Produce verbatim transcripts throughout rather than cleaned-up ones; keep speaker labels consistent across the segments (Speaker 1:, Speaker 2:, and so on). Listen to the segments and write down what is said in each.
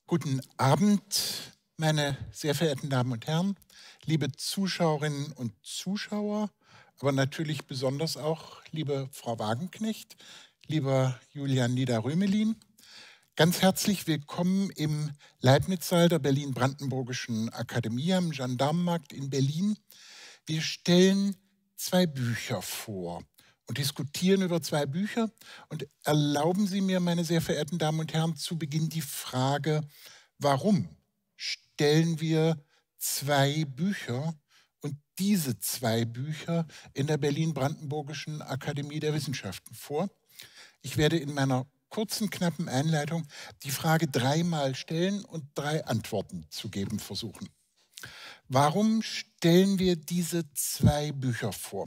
Speaker 1: Guten Abend, meine sehr verehrten Damen und Herren, liebe Zuschauerinnen und Zuschauer, aber natürlich besonders auch liebe Frau Wagenknecht, lieber Julian Nieder-Rümelin. Ganz herzlich willkommen im Leibniz-Saal der Berlin-Brandenburgischen Akademie am Gendarmenmarkt in Berlin. Wir stellen zwei Bücher vor und diskutieren über zwei Bücher. Und erlauben Sie mir, meine sehr verehrten Damen und Herren, zu Beginn die Frage, warum stellen wir zwei Bücher und diese zwei Bücher in der Berlin-Brandenburgischen Akademie der Wissenschaften vor? Ich werde in meiner kurzen, knappen Einleitung die Frage dreimal stellen und drei Antworten zu geben versuchen. Warum stellen wir diese zwei Bücher vor?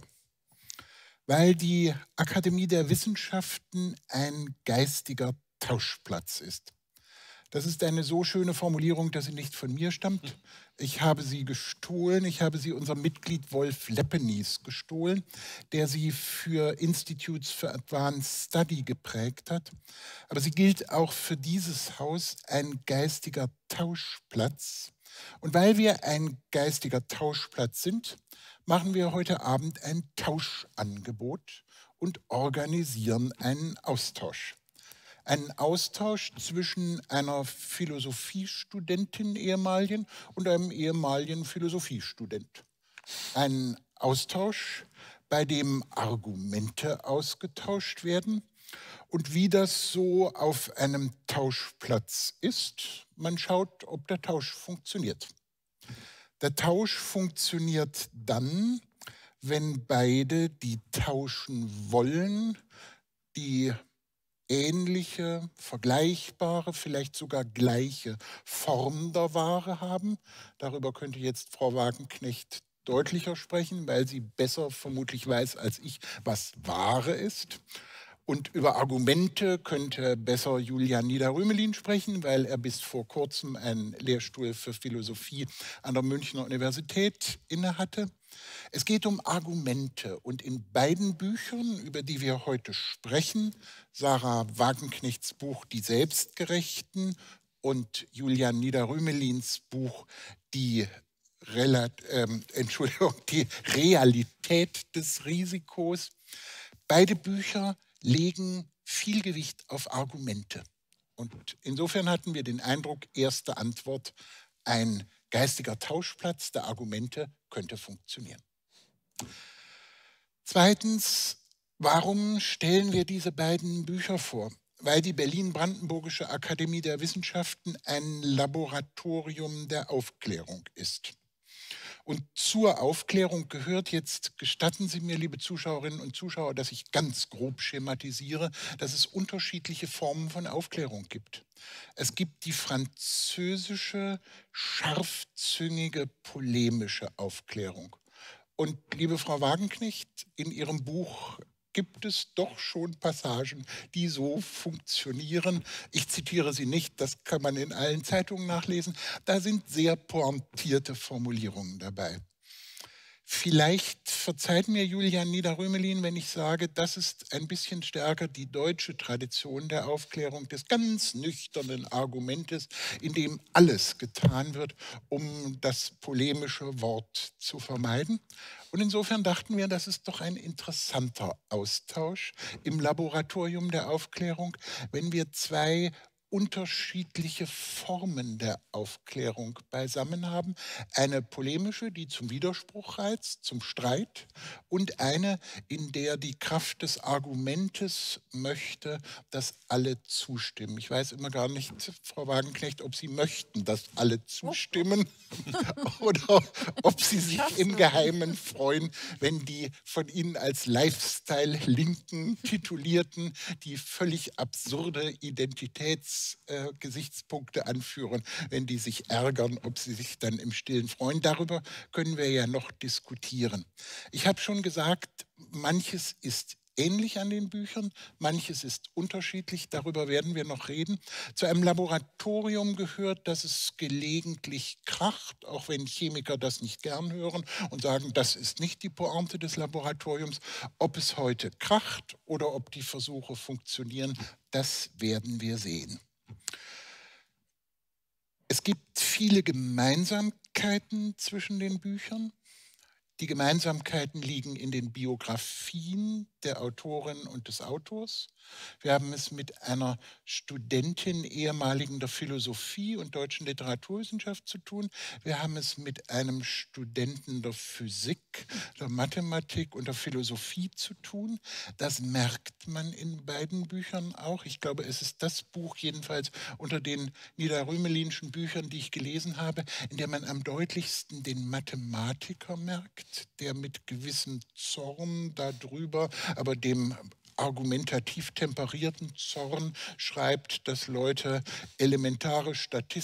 Speaker 1: Weil die Akademie der Wissenschaften ein geistiger Tauschplatz ist. Das ist eine so schöne Formulierung, dass sie nicht von mir stammt. Ich habe sie gestohlen. Ich habe sie unserem Mitglied Wolf Lepenies gestohlen, der sie für Institutes for Advanced Study geprägt hat. Aber sie gilt auch für dieses Haus ein geistiger Tauschplatz. Und weil wir ein geistiger Tauschplatz sind, machen wir heute Abend ein Tauschangebot und organisieren einen Austausch. Einen Austausch zwischen einer Philosophiestudentin ehemaligen und einem ehemaligen Philosophiestudent. Ein Austausch, bei dem Argumente ausgetauscht werden. Und wie das so auf einem Tauschplatz ist, man schaut, ob der Tausch funktioniert. Der Tausch funktioniert dann, wenn beide, die tauschen wollen, die ähnliche, vergleichbare, vielleicht sogar gleiche Form der Ware haben. Darüber könnte jetzt Frau Wagenknecht deutlicher sprechen, weil sie besser vermutlich weiß als ich, was Ware ist. Und über Argumente könnte besser Julian Nieder-Rümelin sprechen, weil er bis vor kurzem einen Lehrstuhl für Philosophie an der Münchner Universität innehatte. Es geht um Argumente und in beiden Büchern, über die wir heute sprechen, Sarah Wagenknechts Buch Die Selbstgerechten und Julian Nieder-Rümelins Buch Die, Relat ähm, Entschuldigung, die Realität des Risikos, beide Bücher legen viel Gewicht auf Argumente. Und insofern hatten wir den Eindruck, erste Antwort, ein geistiger Tauschplatz der Argumente könnte funktionieren. Zweitens, warum stellen wir diese beiden Bücher vor? Weil die Berlin-Brandenburgische Akademie der Wissenschaften ein Laboratorium der Aufklärung ist. Und zur Aufklärung gehört jetzt, gestatten Sie mir, liebe Zuschauerinnen und Zuschauer, dass ich ganz grob schematisiere, dass es unterschiedliche Formen von Aufklärung gibt. Es gibt die französische, scharfzüngige, polemische Aufklärung. Und liebe Frau Wagenknecht, in Ihrem Buch gibt es doch schon Passagen, die so funktionieren. Ich zitiere sie nicht, das kann man in allen Zeitungen nachlesen. Da sind sehr pointierte Formulierungen dabei. Vielleicht verzeiht mir Julian Nieder-Rümelin, wenn ich sage, das ist ein bisschen stärker die deutsche Tradition der Aufklärung, des ganz nüchternen Argumentes, in dem alles getan wird, um das polemische Wort zu vermeiden. Und insofern dachten wir, das ist doch ein interessanter Austausch im Laboratorium der Aufklärung, wenn wir zwei unterschiedliche Formen der Aufklärung beisammen haben. Eine polemische, die zum Widerspruch reizt, zum Streit, und eine, in der die Kraft des Argumentes möchte, dass alle zustimmen. Ich weiß immer gar nicht, Frau Wagenknecht, ob Sie möchten, dass alle zustimmen oder ob Sie sich im Geheimen freuen, wenn die von Ihnen als Lifestyle-Linken titulierten, die völlig absurde Identitätsgesichtspunkte äh, anführen, wenn die sich ärgern, ob sie sich dann im Stillen freuen. Darüber können wir ja noch diskutieren. Ich habe schon gesagt, manches ist ähnlich an den Büchern, manches ist unterschiedlich, darüber werden wir noch reden. Zu einem Laboratorium gehört, dass es gelegentlich kracht, auch wenn Chemiker das nicht gern hören und sagen, das ist nicht die Pointe des Laboratoriums. Ob es heute kracht oder ob die Versuche funktionieren, das werden wir sehen. Es gibt viele Gemeinsamkeiten zwischen den Büchern. Die Gemeinsamkeiten liegen in den Biografien der Autorin und des Autors. Wir haben es mit einer Studentin ehemaligen der Philosophie und deutschen Literaturwissenschaft zu tun. Wir haben es mit einem Studenten der Physik, der Mathematik und der Philosophie zu tun. Das merkt man in beiden Büchern auch. Ich glaube, es ist das Buch jedenfalls unter den niederrümelinschen Büchern, die ich gelesen habe, in dem man am deutlichsten den Mathematiker merkt, der mit gewissem Zorn darüber, aber dem argumentativ temperierten Zorn schreibt, dass Leute elementare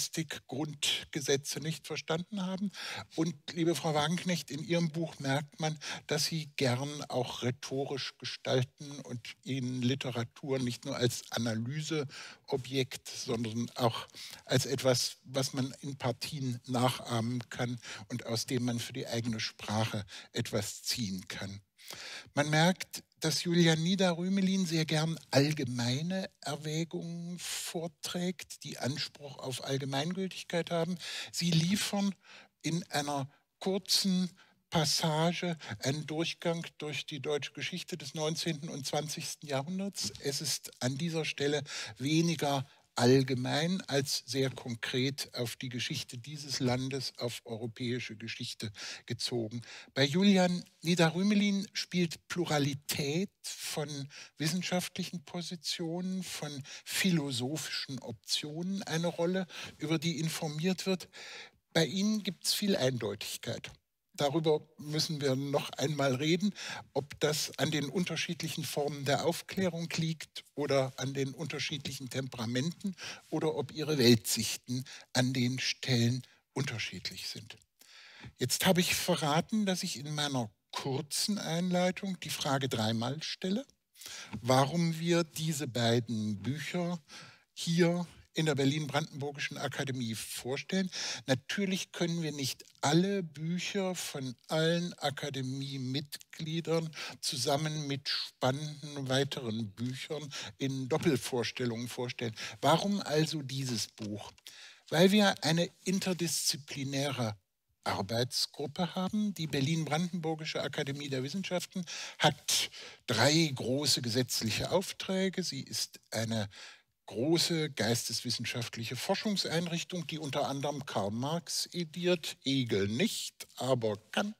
Speaker 1: Statistik-Grundgesetze nicht verstanden haben. Und, liebe Frau Wagenknecht, in Ihrem Buch merkt man, dass Sie gern auch rhetorisch gestalten und Ihnen Literatur nicht nur als Analyseobjekt, sondern auch als etwas, was man in Partien nachahmen kann und aus dem man für die eigene Sprache etwas ziehen kann. Man merkt, dass Julia Nieder-Rümelin sehr gern allgemeine Erwägungen vorträgt, die Anspruch auf Allgemeingültigkeit haben. Sie liefern in einer kurzen Passage einen Durchgang durch die deutsche Geschichte des neunzehnten und zwanzigsten Jahrhunderts. Es ist an dieser Stelle weniger allgemein als sehr konkret auf die Geschichte dieses Landes, auf europäische Geschichte gezogen. Bei Julian Nieder-Rümelin spielt Pluralität von wissenschaftlichen Positionen, von philosophischen Optionen eine Rolle, über die informiert wird. Bei Ihnen gibt es viel Eindeutigkeit. Darüber müssen wir noch einmal reden, ob das an den unterschiedlichen Formen der Aufklärung liegt oder an den unterschiedlichen Temperamenten oder ob Ihre Weltsichten an den Stellen unterschiedlich sind. Jetzt habe ich verraten, dass ich in meiner kurzen Einleitung die Frage dreimal stelle, warum wir diese beiden Bücher hier in der Berlin-Brandenburgischen Akademie vorstellen. Natürlich können wir nicht alle Bücher von allen Akademiemitgliedern zusammen mit spannenden weiteren Büchern in Doppelvorstellungen vorstellen. Warum also dieses Buch? Weil wir eine interdisziplinäre Arbeitsgruppe haben. Die Berlin-Brandenburgische Akademie der Wissenschaften hat drei große gesetzliche Aufträge. Sie ist eine große geisteswissenschaftliche Forschungseinrichtung, die unter anderem Karl Marx ediert, Hegel nicht, aber Kant.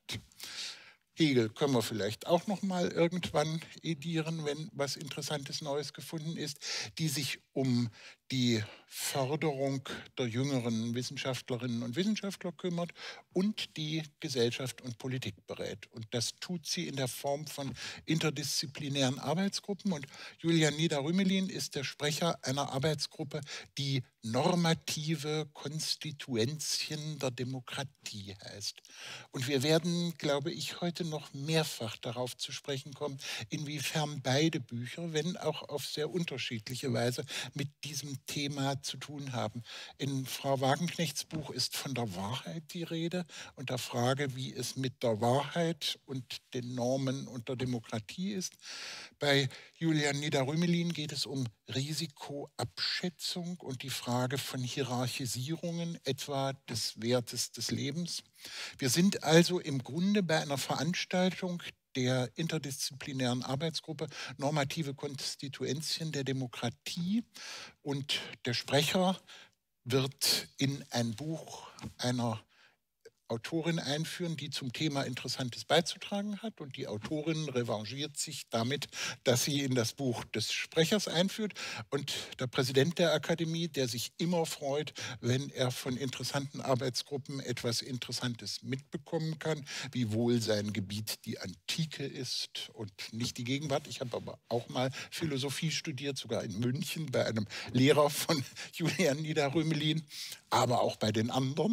Speaker 1: Hegel können wir vielleicht auch noch mal irgendwann edieren, wenn was Interessantes Neues gefunden ist, die sich um die Förderung der jüngeren Wissenschaftlerinnen und Wissenschaftler kümmert und die Gesellschaft und Politik berät. Und das tut sie in der Form von interdisziplinären Arbeitsgruppen. Und Julian Nieder-Rümelin ist der Sprecher einer Arbeitsgruppe, die normative Konstituentien der Demokratie heißt. Und wir werden, glaube ich, heute noch mehrfach darauf zu sprechen kommen, inwiefern beide Bücher, wenn auch auf sehr unterschiedliche Weise, mit diesem Thema zu tun haben. In Frau Wagenknechts Buch ist von der Wahrheit die Rede und der Frage, wie es mit der Wahrheit und den Normen und der Demokratie ist. Bei Julian Nieder-Rümelin geht es um Risikoabschätzung und die Frage von Hierarchisierungen, etwa des Wertes des Lebens. Wir sind also im Grunde bei einer Veranstaltung der interdisziplinären Arbeitsgruppe Normative Konstituentien der Demokratie. Und der Sprecher wird in ein Buch einer Autorin einführen, die zum Thema Interessantes beizutragen hat. Und die Autorin revanchiert sich damit, dass sie in das Buch des Sprechers einführt. Und der Präsident der Akademie, der sich immer freut, wenn er von interessanten Arbeitsgruppen etwas Interessantes mitbekommen kann, wie wohl sein Gebiet die Antike ist und nicht die Gegenwart. Ich habe aber auch mal Philosophie studiert, sogar in München bei einem Lehrer von Julian Nieder-Rümelin, aber auch bei den anderen.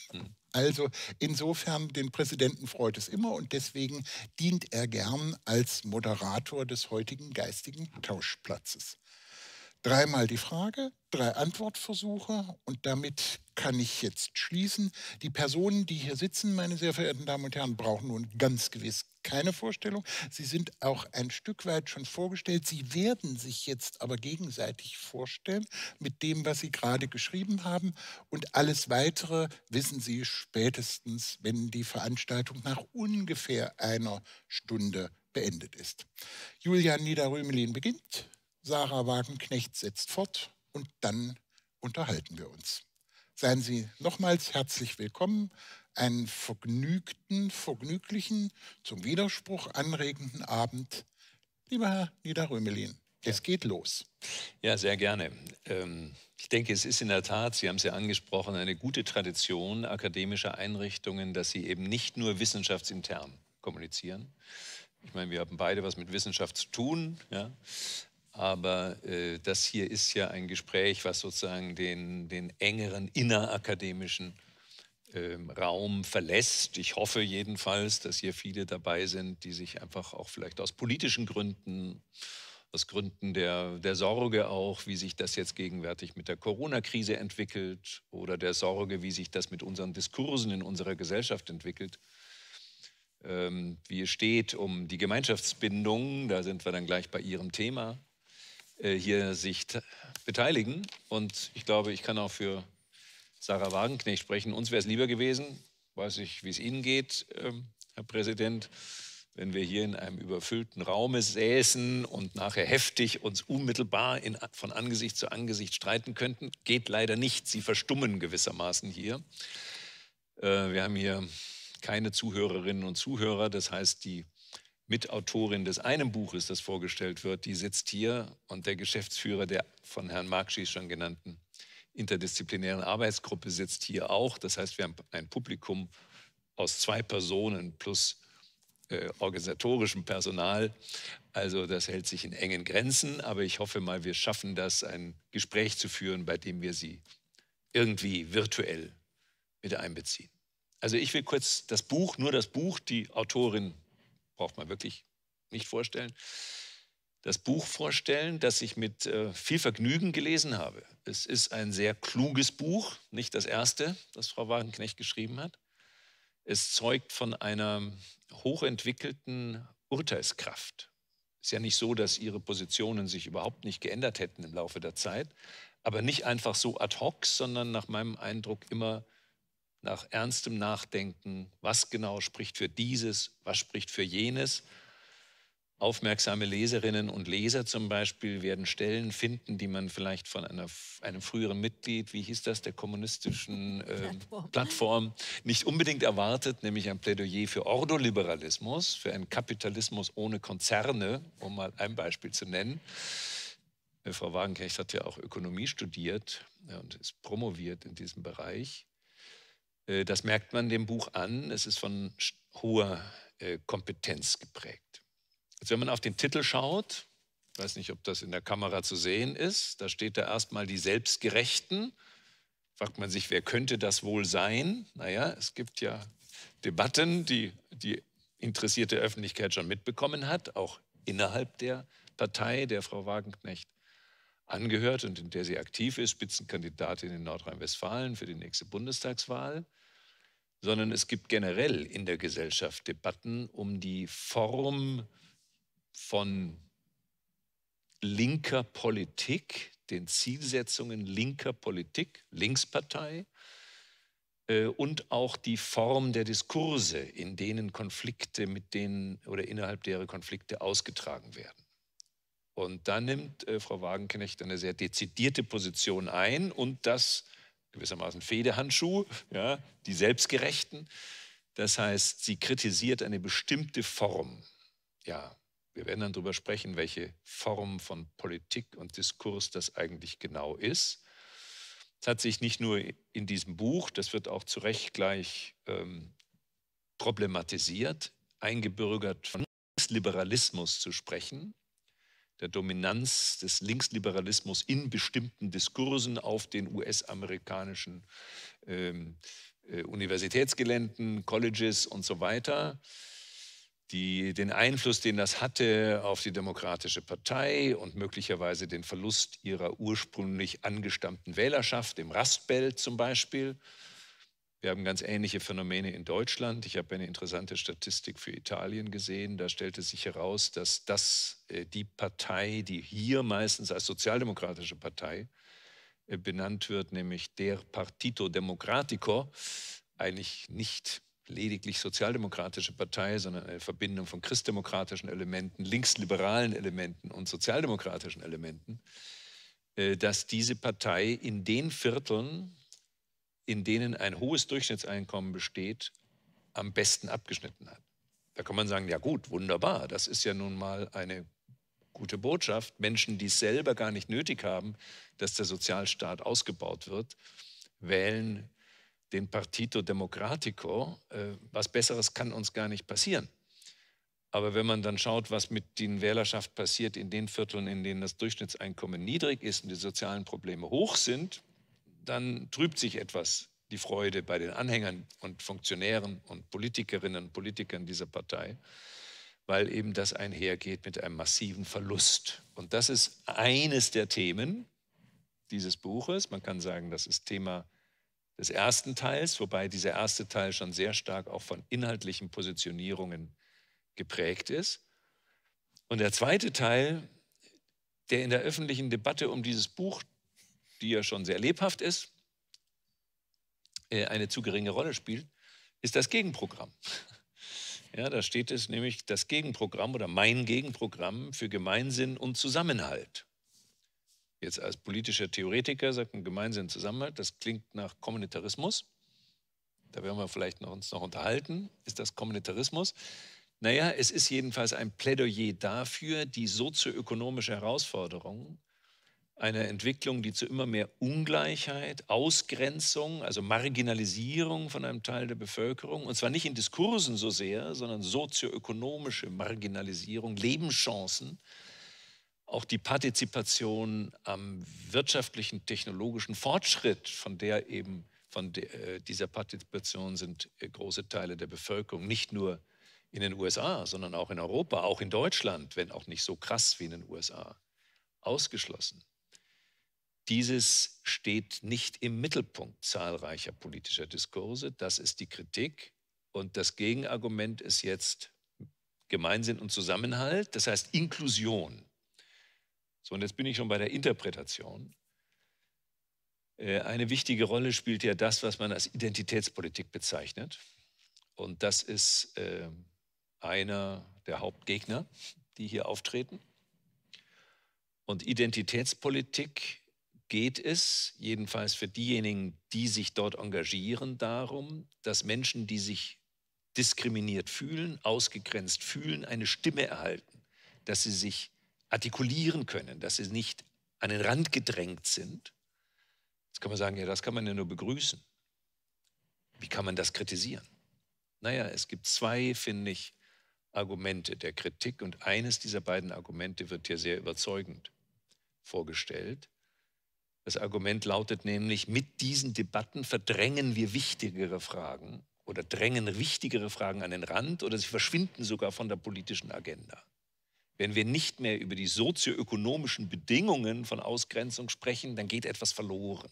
Speaker 1: Also insofern, den Präsidenten freut es immer und deswegen dient er gern als Moderator des heutigen geistigen Tauschplatzes. Dreimal die Frage, drei Antwortversuche und damit kann ich jetzt schließen. Die Personen, die hier sitzen, meine sehr verehrten Damen und Herren, brauchen nun ganz gewiss keine Vorstellung. Sie sind auch ein Stück weit schon vorgestellt. Sie werden sich jetzt aber gegenseitig vorstellen mit dem, was Sie gerade geschrieben haben. Und alles Weitere wissen Sie spätestens, wenn die Veranstaltung nach ungefähr einer Stunde beendet ist. Julian Niederrümelin beginnt, Sarah Wagenknecht setzt fort und dann unterhalten wir uns. Seien Sie nochmals herzlich willkommen. Einen vergnügten, vergnüglichen, zum Widerspruch anregenden Abend. Lieber Herr Niederrümelin,
Speaker 2: Ja.
Speaker 1: es geht los.
Speaker 2: Ja, sehr gerne. Ähm, ich denke, es ist in der Tat, Sie haben es ja angesprochen, eine gute Tradition akademischer Einrichtungen, dass sie eben nicht nur wissenschaftsintern kommunizieren. Ich meine, wir haben beide was mit Wissenschaft zu tun, ja. Aber äh, das hier ist ja ein Gespräch, was sozusagen den, den engeren innerakademischen ähm, Raum verlässt. Ich hoffe jedenfalls, dass hier viele dabei sind, die sich einfach auch vielleicht aus politischen Gründen, aus Gründen der, der Sorge auch, wie sich das jetzt gegenwärtig mit der Corona-Krise entwickelt oder der Sorge, wie sich das mit unseren Diskursen in unserer Gesellschaft entwickelt, ähm, wie es steht um die Gemeinschaftsbindung, da sind wir dann gleich bei Ihrem Thema, äh, hier sich beteiligen. Und ich glaube, ich kann auch für Sarah Wagenknecht sprechen. Uns wäre es lieber gewesen, weiß ich, wie es Ihnen geht, ähm, Herr Präsident, wenn wir hier in einem überfüllten Raume säßen und nachher heftig uns unmittelbar in, von Angesicht zu Angesicht streiten könnten. Geht leider nicht. Sie verstummen gewissermaßen hier. Äh, wir haben hier keine Zuhörerinnen und Zuhörer. Das heißt, die Mitautorin des einen Buches, das vorgestellt wird, die sitzt hier und der Geschäftsführer der von Herrn Markschi schon genannten interdisziplinären Arbeitsgruppe sitzt hier auch. Das heißt, wir haben ein Publikum aus zwei Personen plus äh, organisatorischem Personal. Also das hält sich in engen Grenzen. Aber ich hoffe mal, wir schaffen das, ein Gespräch zu führen, bei dem wir Sie irgendwie virtuell mit einbeziehen. Also ich will kurz das Buch, nur das Buch, die Autorin braucht man wirklich nicht vorstellen, das Buch vorstellen, das ich mit äh, viel Vergnügen gelesen habe. Es ist ein sehr kluges Buch, nicht das erste, das Frau Wagenknecht geschrieben hat. Es zeugt von einer hochentwickelten Urteilskraft. Es ist ja nicht so, dass ihre Positionen sich überhaupt nicht geändert hätten im Laufe der Zeit, aber nicht einfach so ad hoc, sondern nach meinem Eindruck immer nach ernstem Nachdenken, was genau spricht für dieses, was spricht für jenes. Aufmerksame Leserinnen und Leser zum Beispiel werden Stellen finden, die man vielleicht von einer, einem früheren Mitglied, wie hieß das, der kommunistischen äh, Plattform. Plattform, nicht unbedingt erwartet, nämlich ein Plädoyer für Ordoliberalismus, für einen Kapitalismus ohne Konzerne, um mal ein Beispiel zu nennen. Äh, Frau Wagenknecht hat ja auch Ökonomie studiert, ja, und ist promoviert in diesem Bereich. Äh, das merkt man dem Buch an. Es ist von hoher äh, Kompetenz geprägt. Jetzt, wenn man auf den Titel schaut, ich weiß nicht, ob das in der Kamera zu sehen ist, da steht da erstmal die Selbstgerechten. Fragt man sich, wer könnte das wohl sein? Naja, es gibt ja Debatten, die die interessierte Öffentlichkeit schon mitbekommen hat, auch innerhalb der Partei, der Frau Wagenknecht angehört und in der sie aktiv ist, Spitzenkandidatin in Nordrhein-Westfalen für die nächste Bundestagswahl. Sondern es gibt generell in der Gesellschaft Debatten um die Form von linker Politik, den Zielsetzungen linker Politik, Linkspartei, äh, und auch die Form der Diskurse, in denen Konflikte mit denen oder innerhalb derer Konflikte ausgetragen werden. Und da nimmt äh, Frau Wagenknecht eine sehr dezidierte Position ein und das gewissermaßen Fehdehandschuh, ja, die Selbstgerechten. Das heißt, sie kritisiert eine bestimmte Form, ja, wir werden dann darüber sprechen, welche Form von Politik und Diskurs das eigentlich genau ist. Es hat sich nicht nur in diesem Buch, das wird auch zu Recht gleich ähm, problematisiert, eingebürgert, von Linksliberalismus zu sprechen, der Dominanz des Linksliberalismus in bestimmten Diskursen auf den U S-amerikanischen ähm, äh, Universitätsgeländen, Colleges und so weiter. Die, den Einfluss, den das hatte auf die Demokratische Partei und möglicherweise den Verlust ihrer ursprünglich angestammten Wählerschaft, im Rust Belt zum Beispiel. Wir haben ganz ähnliche Phänomene in Deutschland. Ich habe eine interessante Statistik für Italien gesehen. Da stellte sich heraus, dass das äh, die Partei, die hier meistens als sozialdemokratische Partei äh, benannt wird, nämlich der Partito Democratico, eigentlich nicht lediglich sozialdemokratische Partei, sondern eine Verbindung von christdemokratischen Elementen, linksliberalen Elementen und sozialdemokratischen Elementen, äh, dass diese Partei in den Vierteln, in denen ein hohes Durchschnittseinkommen besteht, am besten abgeschnitten hat. Da kann man sagen, ja gut, wunderbar, das ist ja nun mal eine gute Botschaft. Menschen, die es selber gar nicht nötig haben, dass der Sozialstaat ausgebaut wird, wählen den Partito Democratico. Äh, was Besseres kann uns gar nicht passieren. Aber wenn man dann schaut, was mit den Wählerschaft passiert in den Vierteln, in denen das Durchschnittseinkommen niedrig ist und die sozialen Probleme hoch sind, dann trübt sich etwas die Freude bei den Anhängern und Funktionären und Politikerinnen und Politikern dieser Partei, weil eben das einhergeht mit einem massiven Verlust. Und das ist eines der Themen dieses Buches. Man kann sagen, das ist Thema des ersten Teils, wobei dieser erste Teil schon sehr stark auch von inhaltlichen Positionierungen geprägt ist. Und der zweite Teil, der in der öffentlichen Debatte um dieses Buch, die ja schon sehr lebhaft ist, eine zu geringe Rolle spielt, ist das Gegenprogramm. Ja, da steht es nämlich, das Gegenprogramm oder mein Gegenprogramm für Gemeinsinn und Zusammenhalt. Jetzt als politischer Theoretiker sagt man Gemeinsinn und Zusammenhalt, das klingt nach Kommunitarismus. Da werden wir vielleicht noch, uns noch unterhalten. Ist das Kommunitarismus? Naja, es ist jedenfalls ein Plädoyer dafür, die sozioökonomische Herausforderung einer Entwicklung, die zu immer mehr Ungleichheit, Ausgrenzung, also Marginalisierung von einem Teil der Bevölkerung, und zwar nicht in Diskursen so sehr, sondern sozioökonomische Marginalisierung, Lebenschancen, auch die Partizipation am wirtschaftlichen, technologischen Fortschritt, von der eben, von der, äh, dieser Partizipation sind äh, große Teile der Bevölkerung, nicht nur in den U S A, sondern auch in Europa, auch in Deutschland, wenn auch nicht so krass wie in den U S A, ausgeschlossen. Dieses steht nicht im Mittelpunkt zahlreicher politischer Diskurse. Das ist die Kritik. Und das Gegenargument ist jetzt Gemeinsinn und Zusammenhalt, das heißt Inklusion. So, und jetzt bin ich schon bei der Interpretation. Äh, eine wichtige Rolle spielt ja das, was man als Identitätspolitik bezeichnet. Und das ist äh, einer der Hauptgegner, die hier auftreten. Und Identitätspolitik geht es, jedenfalls für diejenigen, die sich dort engagieren, darum, dass Menschen, die sich diskriminiert fühlen, ausgegrenzt fühlen, eine Stimme erhalten, dass sie sich artikulieren können, dass sie nicht an den Rand gedrängt sind. Jetzt kann man sagen, ja, das kann man ja nur begrüßen. Wie kann man das kritisieren? Naja, es gibt zwei, finde ich, Argumente der Kritik und eines dieser beiden Argumente wird hier sehr überzeugend vorgestellt. Das Argument lautet nämlich, mit diesen Debatten verdrängen wir wichtigere Fragen oder drängen wichtigere Fragen an den Rand oder sie verschwinden sogar von der politischen Agenda. Wenn wir nicht mehr über die sozioökonomischen Bedingungen von Ausgrenzung sprechen, dann geht etwas verloren.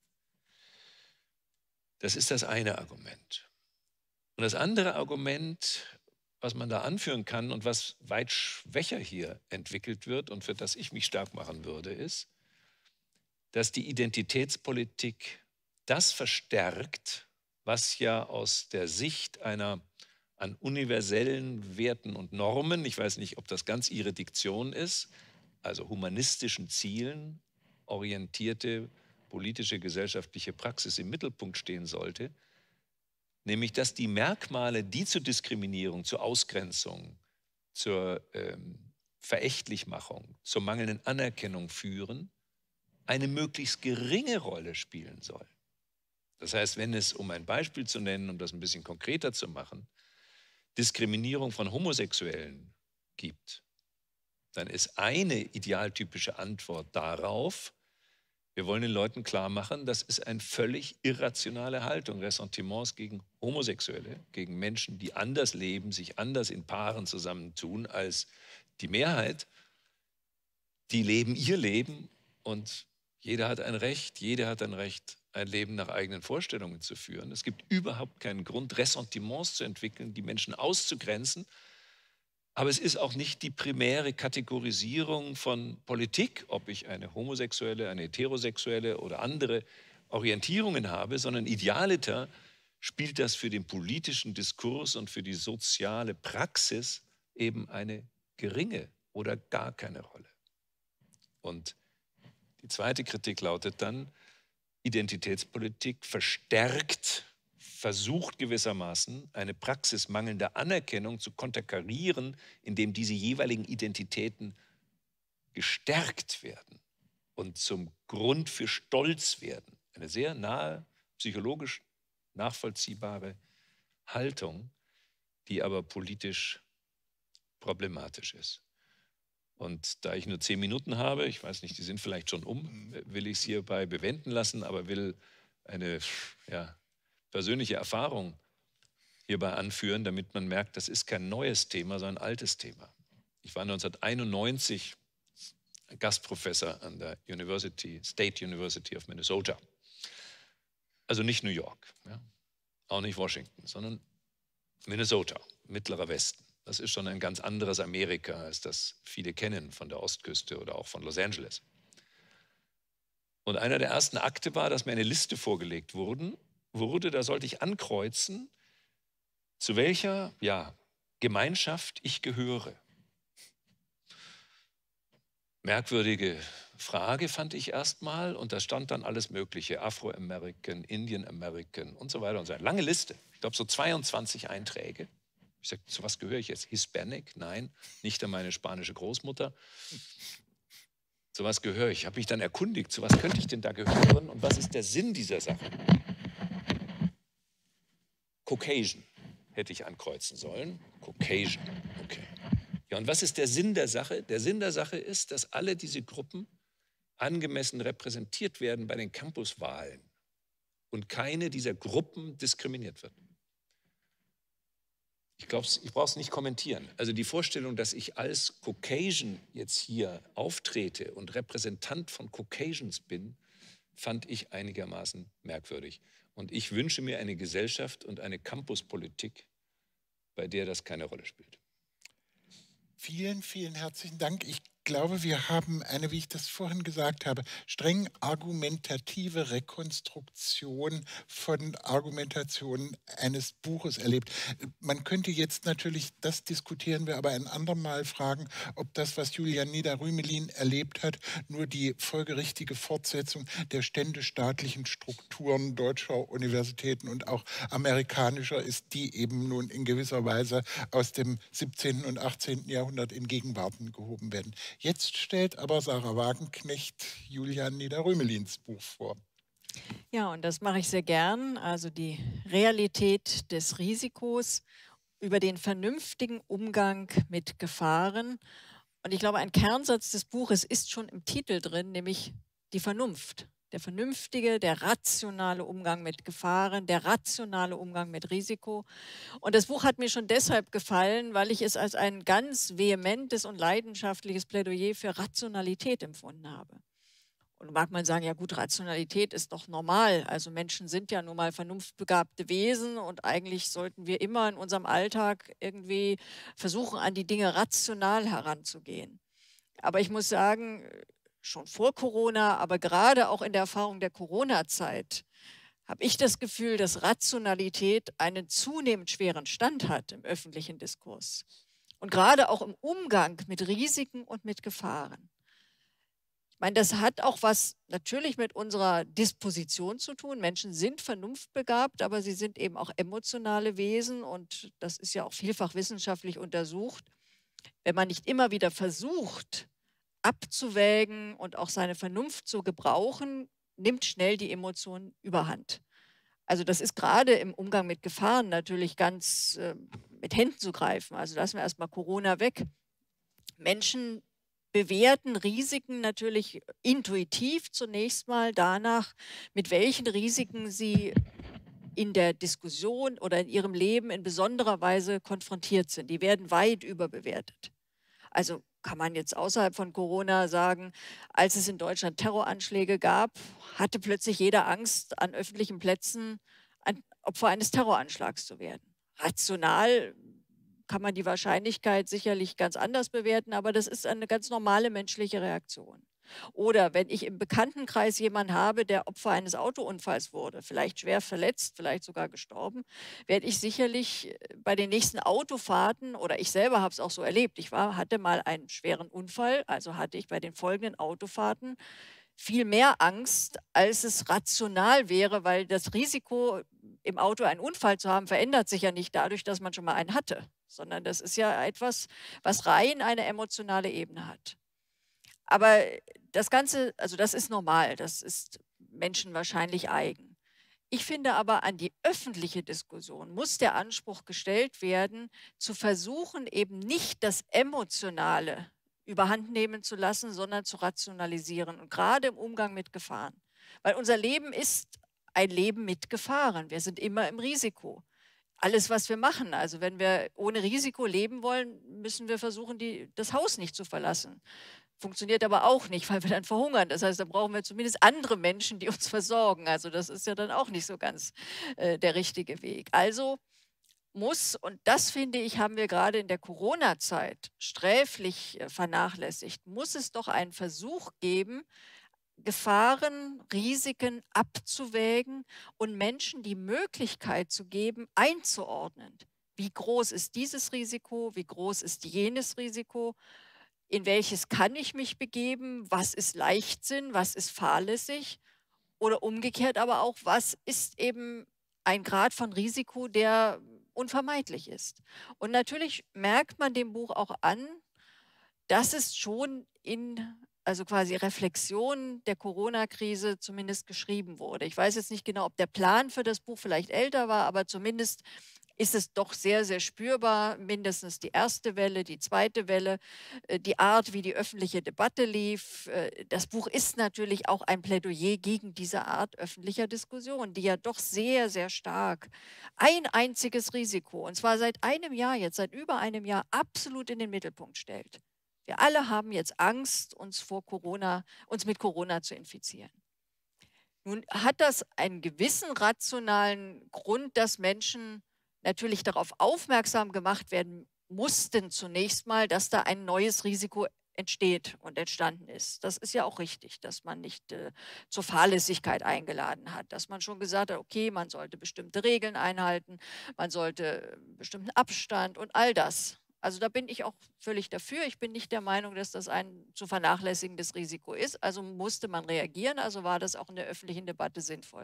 Speaker 2: Das ist das eine Argument. Und das andere Argument, was man da anführen kann und was weit schwächer hier entwickelt wird und für das ich mich stark machen würde, ist, dass die Identitätspolitik das verstärkt, was ja aus der Sicht einer an universellen Werten und Normen, ich weiß nicht, ob das ganz Ihre Diktion ist, also humanistischen Zielen orientierte politische, gesellschaftliche Praxis im Mittelpunkt stehen sollte, nämlich dass die Merkmale, die zur Diskriminierung, zur Ausgrenzung, zur ähm, Verächtlichmachung, zur mangelnden Anerkennung führen, eine möglichst geringe Rolle spielen soll. Das heißt, wenn es, um ein Beispiel zu nennen, um das ein bisschen konkreter zu machen, Diskriminierung von Homosexuellen gibt, dann ist eine idealtypische Antwort darauf, wir wollen den Leuten klar machen, das ist eine völlig irrationale Haltung, Ressentiments gegen Homosexuelle, gegen Menschen, die anders leben, sich anders in Paaren zusammentun als die Mehrheit. Die leben ihr Leben und jeder hat ein Recht, jeder hat ein Recht ein Leben nach eigenen Vorstellungen zu führen. Es gibt überhaupt keinen Grund, Ressentiments zu entwickeln, die Menschen auszugrenzen. Aber es ist auch nicht die primäre Kategorisierung von Politik, ob ich eine homosexuelle, eine heterosexuelle oder andere Orientierungen habe, sondern idealiter spielt das für den politischen Diskurs und für die soziale Praxis eben eine geringe oder gar keine Rolle. Und die zweite Kritik lautet dann, Identitätspolitik verstärkt, versucht gewissermaßen, eine Praxis mangelnder Anerkennung zu konterkarieren, indem diese jeweiligen Identitäten gestärkt werden und zum Grund für Stolz werden. Eine sehr nahe, psychologisch nachvollziehbare Haltung, die aber politisch problematisch ist. Und da ich nur zehn Minuten habe, ich weiß nicht, die sind vielleicht schon um, will ich es hierbei bewenden lassen, aber will eine ja, persönliche Erfahrung hierbei anführen, damit man merkt, das ist kein neues Thema, sondern ein altes Thema. Ich war neunzehnhunderteinundneunzig Gastprofessor an der University, State University of Minnesota. Also nicht New York, ja, auch nicht Washington, sondern Minnesota, mittlerer Westen. Das ist schon ein ganz anderes Amerika, als das viele kennen von der Ostküste oder auch von Los Angeles. Und einer der ersten Akte war, dass mir eine Liste vorgelegt wurden, wurde, da sollte ich ankreuzen, zu welcher ja, Gemeinschaft ich gehöre. Merkwürdige Frage fand ich erstmal, und da stand dann alles Mögliche, Afro-American, Indian-American und so weiter und so weiter. Lange Liste, ich glaube so zweiundzwanzig Einträge. Ich sagte, zu was gehöre ich jetzt? Hispanic? Nein, nicht an meine spanische Großmutter. Zu was gehöre ich? Ich habe mich dann erkundigt, zu was könnte ich denn da gehören und was ist der Sinn dieser Sache? Caucasian hätte ich ankreuzen sollen. Caucasian, okay. Ja, und was ist der Sinn der Sache? Der Sinn der Sache ist, dass alle diese Gruppen angemessen repräsentiert werden bei den Campuswahlen und keine dieser Gruppen diskriminiert wird. Ich glaube, ich brauche es nicht kommentieren. Also die Vorstellung, dass ich als Caucasian jetzt hier auftrete und Repräsentant von Caucasians bin, fand ich einigermaßen merkwürdig. Und ich wünsche mir eine Gesellschaft und eine Campuspolitik, bei der das keine Rolle spielt.
Speaker 1: Vielen, vielen herzlichen Dank. Ich glaube, wir haben eine, wie ich das vorhin gesagt habe, streng argumentative Rekonstruktion von Argumentationen eines Buches erlebt. Man könnte jetzt natürlich, das diskutieren wir aber ein andermal, fragen, ob das, was Julian Nieder-Rümelin erlebt hat, nur die folgerichtige Fortsetzung der ständestaatlichen Strukturen deutscher Universitäten und auch amerikanischer ist, die eben nun in gewisser Weise aus dem siebzehnten und achtzehnten Jahrhundert in Gegenwarten gehoben werden. Jetzt stellt aber Sarah Wagenknecht Julian Nieder-Rümelins Buch vor.
Speaker 3: Ja, und das mache ich sehr gern. Also die Realität des Risikos über den vernünftigen Umgang mit Gefahren. Und ich glaube, ein Kernsatz des Buches ist schon im Titel drin, nämlich die Vernunft. Der vernünftige, der rationale Umgang mit Gefahren, der rationale Umgang mit Risiko. Und das Buch hat mir schon deshalb gefallen, weil ich es als ein ganz vehementes und leidenschaftliches Plädoyer für Rationalität empfunden habe. Und mag man sagen, ja gut, Rationalität ist doch normal. Also Menschen sind ja nun mal vernunftbegabte Wesen und eigentlich sollten wir immer in unserem Alltag irgendwie versuchen, an die Dinge rational heranzugehen. Aber ich muss sagen, schon vor Corona, aber gerade auch in der Erfahrung der Corona-Zeit, habe ich das Gefühl, dass Rationalität einen zunehmend schweren Stand hat im öffentlichen Diskurs. Und gerade auch im Umgang mit Risiken und mit Gefahren. Ich meine, das hat auch was natürlich mit unserer Disposition zu tun. Menschen sind vernunftbegabt, aber sie sind eben auch emotionale Wesen und das ist ja auch vielfach wissenschaftlich untersucht. Wenn man nicht immer wieder versucht, abzuwägen und auch seine Vernunft zu gebrauchen, nimmt schnell die Emotion überhand. Also das ist gerade im Umgang mit Gefahren natürlich ganz äh, mit Händen zu greifen. Also lassen wir erstmal Corona weg. Menschen bewerten Risiken natürlich intuitiv zunächst mal danach, mit welchen Risiken sie in der Diskussion oder in ihrem Leben in besonderer Weise konfrontiert sind. Die werden weit überbewertet. Also kann man jetzt außerhalb von Corona sagen, als es in Deutschland Terroranschläge gab, hatte plötzlich jeder Angst, an öffentlichen Plätzen ein Opfer eines Terroranschlags zu werden. Rational kann man die Wahrscheinlichkeit sicherlich ganz anders bewerten, aber das ist eine ganz normale menschliche Reaktion. Oder wenn ich im Bekanntenkreis jemanden habe, der Opfer eines Autounfalls wurde, vielleicht schwer verletzt, vielleicht sogar gestorben, werde ich sicherlich bei den nächsten Autofahrten, oder ich selber habe es auch so erlebt, ich war, hatte mal einen schweren Unfall, also hatte ich bei den folgenden Autofahrten viel mehr Angst, als es rational wäre, weil das Risiko, im Auto einen Unfall zu haben, verändert sich ja nicht dadurch, dass man schon mal einen hatte, sondern das ist ja etwas, was rein eine emotionale Ebene hat. Aber das Ganze, also das ist normal, das ist Menschen wahrscheinlich eigen. Ich finde aber, an die öffentliche Diskussion muss der Anspruch gestellt werden, zu versuchen, eben nicht das Emotionale überhand nehmen zu lassen, sondern zu rationalisieren und gerade im Umgang mit Gefahren. Weil unser Leben ist ein Leben mit Gefahren. Wir sind immer im Risiko. Alles, was wir machen, also wenn wir ohne Risiko leben wollen, müssen wir versuchen, die, das Haus nicht zu verlassen. Funktioniert aber auch nicht, weil wir dann verhungern. Das heißt, da brauchen wir zumindest andere Menschen, die uns versorgen. Also das ist ja dann auch nicht so ganz äh, der richtige Weg. Also muss, und das finde ich, haben wir gerade in der Corona-Zeit sträflich äh, vernachlässigt, muss es doch einen Versuch geben, Gefahren, Risiken abzuwägen und Menschen die Möglichkeit zu geben, einzuordnen. Wie groß ist dieses Risiko? Wie groß ist jenes Risiko? In welches kann ich mich begeben? Was ist Leichtsinn? Was ist fahrlässig? Oder umgekehrt aber auch, was ist eben ein Grad von Risiko, der unvermeidlich ist? Und natürlich merkt man dem Buch auch an, dass es schon in, also quasi Reflexion der Corona-Krise zumindest geschrieben wurde. Ich weiß jetzt nicht genau, ob der Plan für das Buch vielleicht älter war, aber zumindest ist es doch sehr, sehr spürbar, mindestens die erste Welle, die zweite Welle, äh, die Art, wie die öffentliche Debatte lief. Äh, Das Buch ist natürlich auch ein Plädoyer gegen diese Art öffentlicher Diskussion, die ja doch sehr, sehr stark ein einziges Risiko, und zwar seit einem Jahr jetzt, seit über einem Jahr, absolut in den Mittelpunkt stellt. Wir alle haben jetzt Angst, uns vor Corona, uns mit Corona zu infizieren. Nun hat das einen gewissen rationalen Grund, dass Menschen natürlich darauf aufmerksam gemacht werden mussten zunächst mal, dass da ein neues Risiko entsteht und entstanden ist. Das ist ja auch richtig, dass man nicht äh, zur Fahrlässigkeit eingeladen hat, dass man schon gesagt hat, okay, man sollte bestimmte Regeln einhalten, man sollte bestimmten Abstand und all das. Also da bin ich auch völlig dafür. Ich bin nicht der Meinung, dass das ein zu vernachlässigendes Risiko ist. Also musste man reagieren, also war das auch in der öffentlichen Debatte sinnvoll.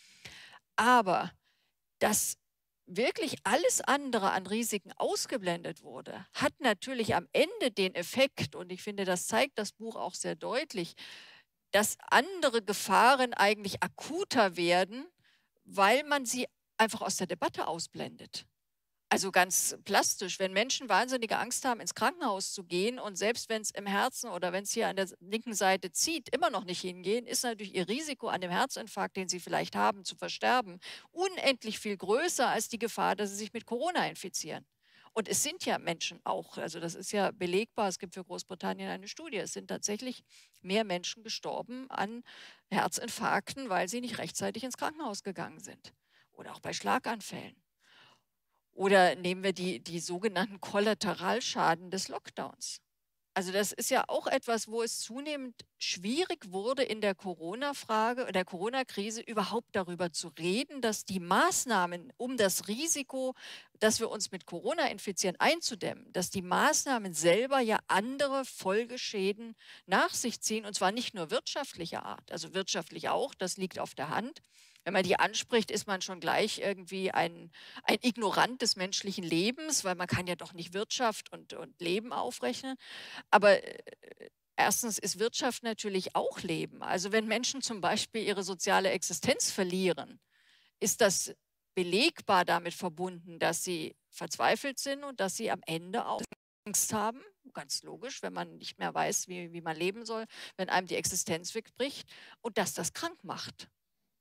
Speaker 3: Aber dass wirklich alles andere an Risiken ausgeblendet wurde, hat natürlich am Ende den Effekt, und ich finde, das zeigt das Buch auch sehr deutlich, dass andere Gefahren eigentlich akuter werden, weil man sie einfach aus der Debatte ausblendet. Also ganz plastisch, wenn Menschen wahnsinnige Angst haben, ins Krankenhaus zu gehen und selbst wenn es im Herzen oder wenn es hier an der linken Seite zieht, immer noch nicht hingehen, ist natürlich ihr Risiko an dem Herzinfarkt, den sie vielleicht haben, zu versterben, unendlich viel größer als die Gefahr, dass sie sich mit Corona infizieren. Und es sind ja Menschen auch, also das ist ja belegbar, es gibt für Großbritannien eine Studie, es sind tatsächlich mehr Menschen gestorben an Herzinfarkten, weil sie nicht rechtzeitig ins Krankenhaus gegangen sind. Oder auch bei Schlaganfällen. Oder nehmen wir die, die sogenannten Kollateralschaden des Lockdowns. Also das ist ja auch etwas, wo es zunehmend schwierig wurde in der Corona-Frage, der Corona-Krise überhaupt darüber zu reden, dass die Maßnahmen, um das Risiko, dass wir uns mit Corona infizieren, einzudämmen, dass die Maßnahmen selber ja andere Folgeschäden nach sich ziehen, und zwar nicht nur wirtschaftlicher Art, also wirtschaftlich auch, das liegt auf der Hand. Wenn man die anspricht, ist man schon gleich irgendwie ein, ein Ignorant des menschlichen Lebens, weil man kann ja doch nicht Wirtschaft und, und Leben aufrechnen. Aber äh, erstens ist Wirtschaft natürlich auch Leben. Also wenn Menschen zum Beispiel ihre soziale Existenz verlieren, ist das belegbar damit verbunden, dass sie verzweifelt sind und dass sie am Ende auch Angst haben. Ganz logisch, wenn man nicht mehr weiß, wie, wie man leben soll, wenn einem die Existenz wegbricht und dass das krank macht.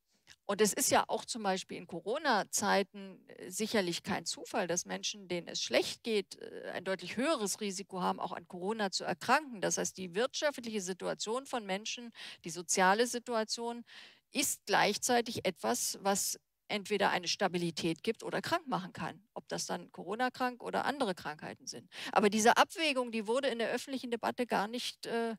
Speaker 3: Und es ist ja auch zum Beispiel in Corona-Zeiten äh, sicherlich kein Zufall, dass Menschen, denen es schlecht geht, äh, ein deutlich höheres Risiko haben, auch an Corona zu erkranken. Das heißt, die wirtschaftliche Situation von Menschen, die soziale Situation ist gleichzeitig etwas, was entweder eine Stabilität gibt oder krank machen kann. Ob das dann Corona-krank oder andere Krankheiten sind. Aber diese Abwägung, die wurde in der öffentlichen Debatte gar nicht äh,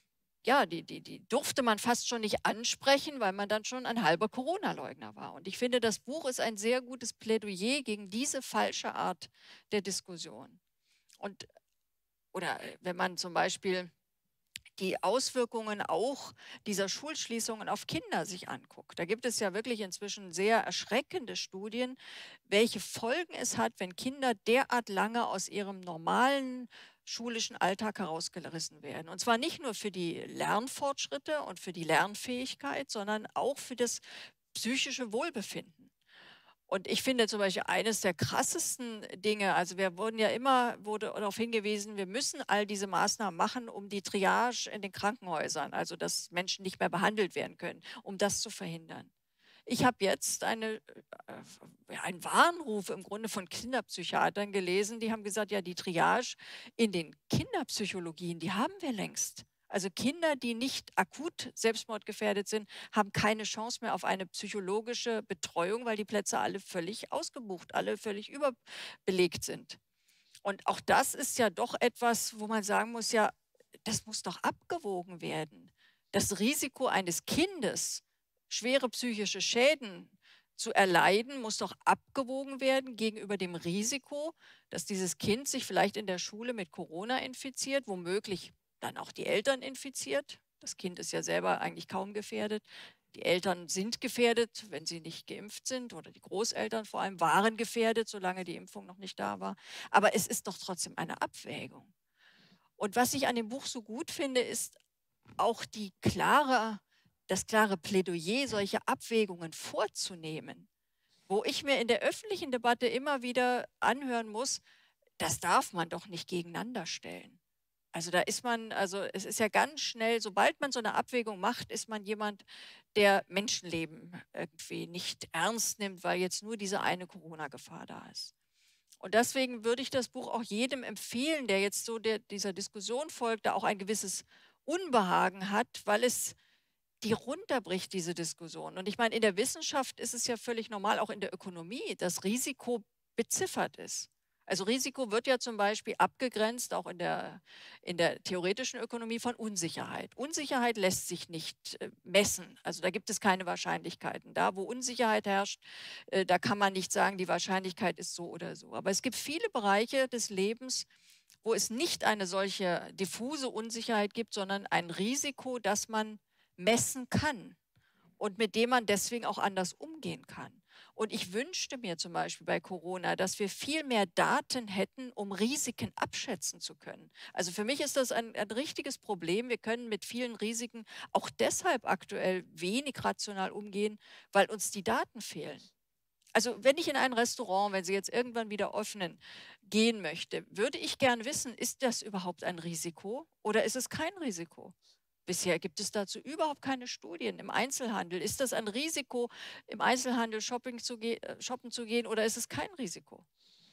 Speaker 3: ja, die, die, die durfte man fast schon nicht ansprechen, weil man dann schon ein halber Corona-Leugner war. Und ich finde, das Buch ist ein sehr gutes Plädoyer gegen diese falsche Art der Diskussion. Und, oder wenn man zum Beispiel die Auswirkungen auch dieser Schulschließungen auf Kinder sich anguckt. Da gibt es ja wirklich inzwischen sehr erschreckende Studien, welche Folgen es hat, wenn Kinder derart lange aus ihrem normalen schulischen Alltag herausgerissen werden. Und zwar nicht nur für die Lernfortschritte und für die Lernfähigkeit, sondern auch für das psychische Wohlbefinden. Und ich finde zum Beispiel eines der krassesten Dinge, also wir wurden ja immer, wurde darauf hingewiesen, wir müssen all diese Maßnahmen machen, um die Triage in den Krankenhäusern, also dass Menschen nicht mehr behandelt werden können, um das zu verhindern. Ich habe jetzt eine, äh, einen Warnruf im Grunde von Kinderpsychiatern gelesen, die haben gesagt, ja, die Triage in den Kinderpsychologien, die haben wir längst. Also Kinder, die nicht akut selbstmordgefährdet sind, haben keine Chance mehr auf eine psychologische Betreuung, weil die Plätze alle völlig ausgebucht, alle völlig überbelegt sind. Und auch das ist ja doch etwas, wo man sagen muss, ja, das muss doch abgewogen werden. Das Risiko eines Kindes, schwere psychische Schäden zu erleiden, muss doch abgewogen werden gegenüber dem Risiko, dass dieses Kind sich vielleicht in der Schule mit Corona infiziert, womöglich dann auch die Eltern infiziert. Das Kind ist ja selber eigentlich kaum gefährdet. Die Eltern sind gefährdet, wenn sie nicht geimpft sind, oder die Großeltern vor allem waren gefährdet, solange die Impfung noch nicht da war. Aber es ist doch trotzdem eine Abwägung. Und was ich an dem Buch so gut finde, ist auch die klare, das klare Plädoyer, solche Abwägungen vorzunehmen, wo ich mir in der öffentlichen Debatte immer wieder anhören muss, das darf man doch nicht gegeneinander stellen. Also da ist man, also es ist ja ganz schnell, sobald man so eine Abwägung macht, ist man jemand, der Menschenleben irgendwie nicht ernst nimmt, weil jetzt nur diese eine Corona-Gefahr da ist. Und deswegen würde ich das Buch auch jedem empfehlen, der jetzt so der, dieser Diskussion folgt, da auch ein gewisses Unbehagen hat, weil es die runterbricht, diese Diskussion. Und ich meine, in der Wissenschaft ist es ja völlig normal, auch in der Ökonomie, dass Risiko beziffert ist. Also Risiko wird ja zum Beispiel abgegrenzt, auch in der, in der theoretischen Ökonomie, von Unsicherheit. Unsicherheit lässt sich nicht äh, messen, also da gibt es keine Wahrscheinlichkeiten. Da, wo Unsicherheit herrscht, äh, da kann man nicht sagen, die Wahrscheinlichkeit ist so oder so. Aber es gibt viele Bereiche des Lebens, wo es nicht eine solche diffuse Unsicherheit gibt, sondern ein Risiko, das man messen kann und mit dem man deswegen auch anders umgehen kann. Und ich wünschte mir zum Beispiel bei Corona, dass wir viel mehr Daten hätten, um Risiken abschätzen zu können. Also für mich ist das ein, ein richtiges Problem. Wir können mit vielen Risiken auch deshalb aktuell wenig rational umgehen, weil uns die Daten fehlen. Also wenn ich in ein Restaurant, wenn sie jetzt irgendwann wieder öffnen, gehen möchte, würde ich gern wissen, ist das überhaupt ein Risiko oder ist es kein Risiko? Bisher gibt es dazu überhaupt keine Studien. Im Einzelhandel, ist das ein Risiko, im Einzelhandel shopping zu shoppen zu gehen, oder ist es kein Risiko?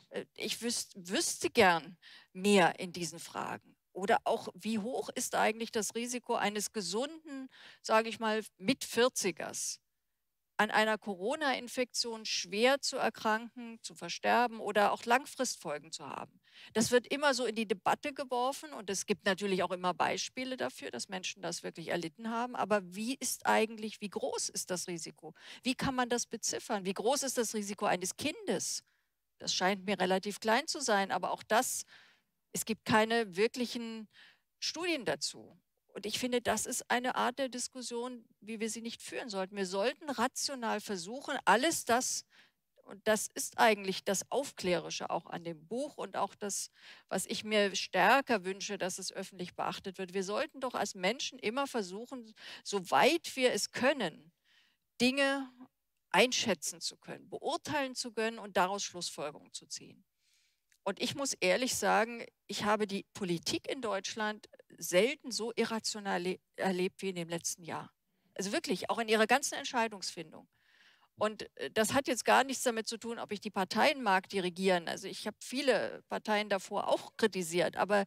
Speaker 3: Ich wüs wüsste gern mehr in diesen Fragen. Oder auch, wie hoch ist eigentlich das Risiko eines gesunden, sage ich mal, Mit-vierzigers, an einer Corona-Infektion schwer zu erkranken, zu versterben oder auch Langfristfolgen zu haben. Das wird immer so in die Debatte geworfen und es gibt natürlich auch immer Beispiele dafür, dass Menschen das wirklich erlitten haben. Aber wie ist eigentlich, wie groß ist das Risiko? Wie kann man das beziffern? Wie groß ist das Risiko eines Kindes? Das scheint mir relativ klein zu sein, aber auch das, es gibt keine wirklichen Studien dazu. Und ich finde, das ist eine Art der Diskussion, wie wir sie nicht führen sollten. Wir sollten rational versuchen, alles das, und das ist eigentlich das Aufklärische auch an dem Buch und auch das, was ich mir stärker wünsche, dass es öffentlich beachtet wird. Wir sollten doch als Menschen immer versuchen, soweit wir es können, Dinge einschätzen zu können, beurteilen zu können und daraus Schlussfolgerungen zu ziehen. Und ich muss ehrlich sagen, ich habe die Politik in Deutschland selten so irrational erlebt wie in dem letzten Jahr. Also wirklich, auch in ihrer ganzen Entscheidungsfindung. Und das hat jetzt gar nichts damit zu tun, ob ich die Parteien mag, die regieren. Also ich habe viele Parteien davor auch kritisiert, aber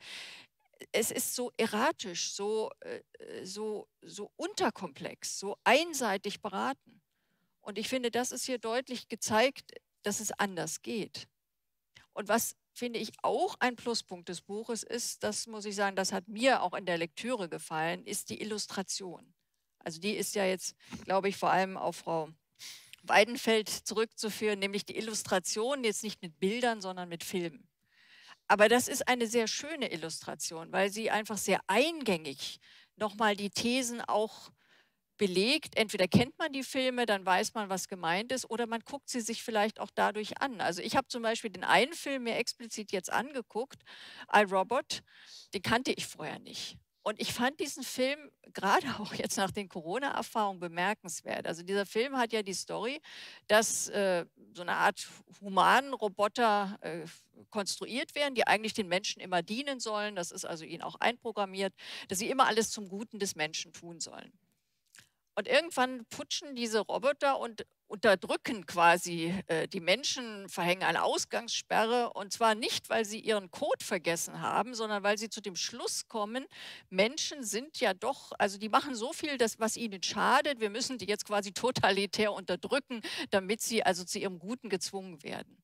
Speaker 3: es ist so erratisch, so, so, so unterkomplex, so einseitig beraten. Und ich finde, das ist hier deutlich gezeigt, dass es anders geht. Und was, finde ich, auch ein Pluspunkt des Buches ist, das muss ich sagen, das hat mir auch in der Lektüre gefallen, ist die Illustration. Also die ist ja jetzt, glaube ich, vor allem auf Frau Weidenfeld zurückzuführen, nämlich die Illustration jetzt nicht mit Bildern, sondern mit Filmen. Aber das ist eine sehr schöne Illustration, weil sie einfach sehr eingängig nochmal die Thesen auch belegt. Entweder kennt man die Filme, dann weiß man, was gemeint ist, oder man guckt sie sich vielleicht auch dadurch an. Also ich habe zum Beispiel den einen Film mir explizit jetzt angeguckt, iRobot, den kannte ich vorher nicht. Und ich fand diesen Film gerade auch jetzt nach den Corona-Erfahrungen bemerkenswert. Also dieser Film hat ja die Story, dass äh, so eine Art humanen Roboter äh, konstruiert werden, die eigentlich den Menschen immer dienen sollen. Das ist also ihnen auch einprogrammiert, dass sie immer alles zum Guten des Menschen tun sollen. Und irgendwann putschen diese Roboter und unterdrücken quasi äh, die Menschen, verhängen eine Ausgangssperre. Und zwar nicht, weil sie ihren Code vergessen haben, sondern weil sie zu dem Schluss kommen, Menschen sind ja doch, also die machen so viel, das, was ihnen schadet. Wir müssen die jetzt quasi totalitär unterdrücken, damit sie also zu ihrem Guten gezwungen werden.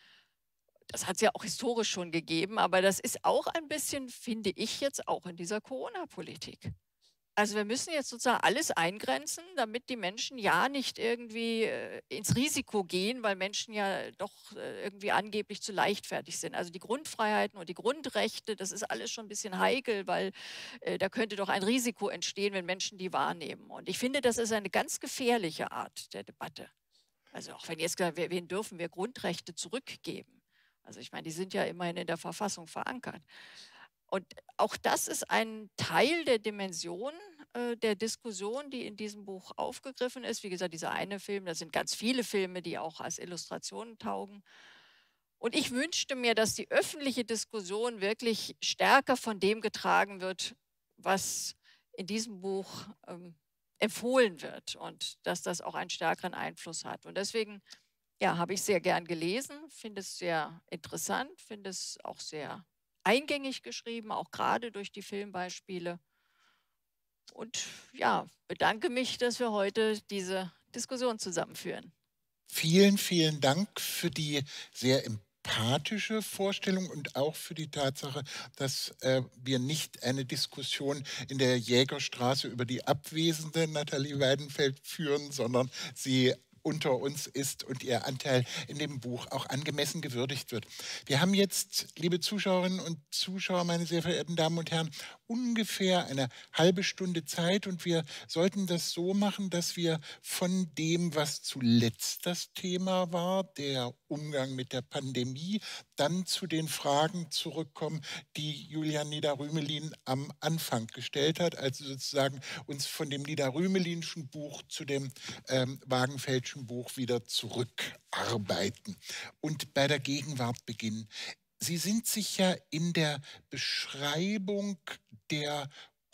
Speaker 3: Das hat es ja auch historisch schon gegeben, aber das ist auch ein bisschen, finde ich jetzt auch in dieser Corona-Politik. Also wir müssen jetzt sozusagen alles eingrenzen, damit die Menschen ja nicht irgendwie äh, ins Risiko gehen, weil Menschen ja doch äh, irgendwie angeblich zu leichtfertig sind. Also die Grundfreiheiten und die Grundrechte, das ist alles schon ein bisschen heikel, weil äh, da könnte doch ein Risiko entstehen, wenn Menschen die wahrnehmen. Und ich finde, das ist eine ganz gefährliche Art der Debatte. Also auch wenn jetzt gesagt, wen dürfen wir Grundrechte zurückgeben? Also ich meine, die sind ja immerhin in der Verfassung verankert. Und auch das ist ein Teil der Dimension äh, der Diskussion, die in diesem Buch aufgegriffen ist. Wie gesagt, dieser eine Film, das sind ganz viele Filme, die auch als Illustrationen taugen. Und ich wünschte mir, dass die öffentliche Diskussion wirklich stärker von dem getragen wird, was in diesem Buch ähm, empfohlen wird und dass das auch einen stärkeren Einfluss hat. Und deswegen ja, habe ich sehr gern gelesen, finde es sehr interessant, finde es auch sehr eingängig geschrieben, auch gerade durch die Filmbeispiele. Und ja, bedanke mich, dass wir heute diese Diskussion zusammenführen.
Speaker 1: Vielen, vielen Dank für die sehr empathische Vorstellung und auch für die Tatsache, dass äh, wir nicht eine Diskussion in der Jägerstraße über die abwesende Nathalie Weidenfeld führen, sondern sie unter uns ist und ihr Anteil in dem Buch auch angemessen gewürdigt wird. Wir haben jetzt, liebe Zuschauerinnen und Zuschauer, meine sehr verehrten Damen und Herren, ungefähr eine halbe Stunde Zeit und wir sollten das so machen, dass wir von dem, was zuletzt das Thema war, der Umgang mit der Pandemie, dann zu den Fragen zurückkommen, die Julian Nieder-Rümelin am Anfang gestellt hat, also sozusagen uns von dem Nieder-Rümelinschen Buch zu dem ähm, Wagenfeldschen Buch wieder zurückarbeiten und bei der Gegenwart beginnen. Sie sind sich ja in der Beschreibung der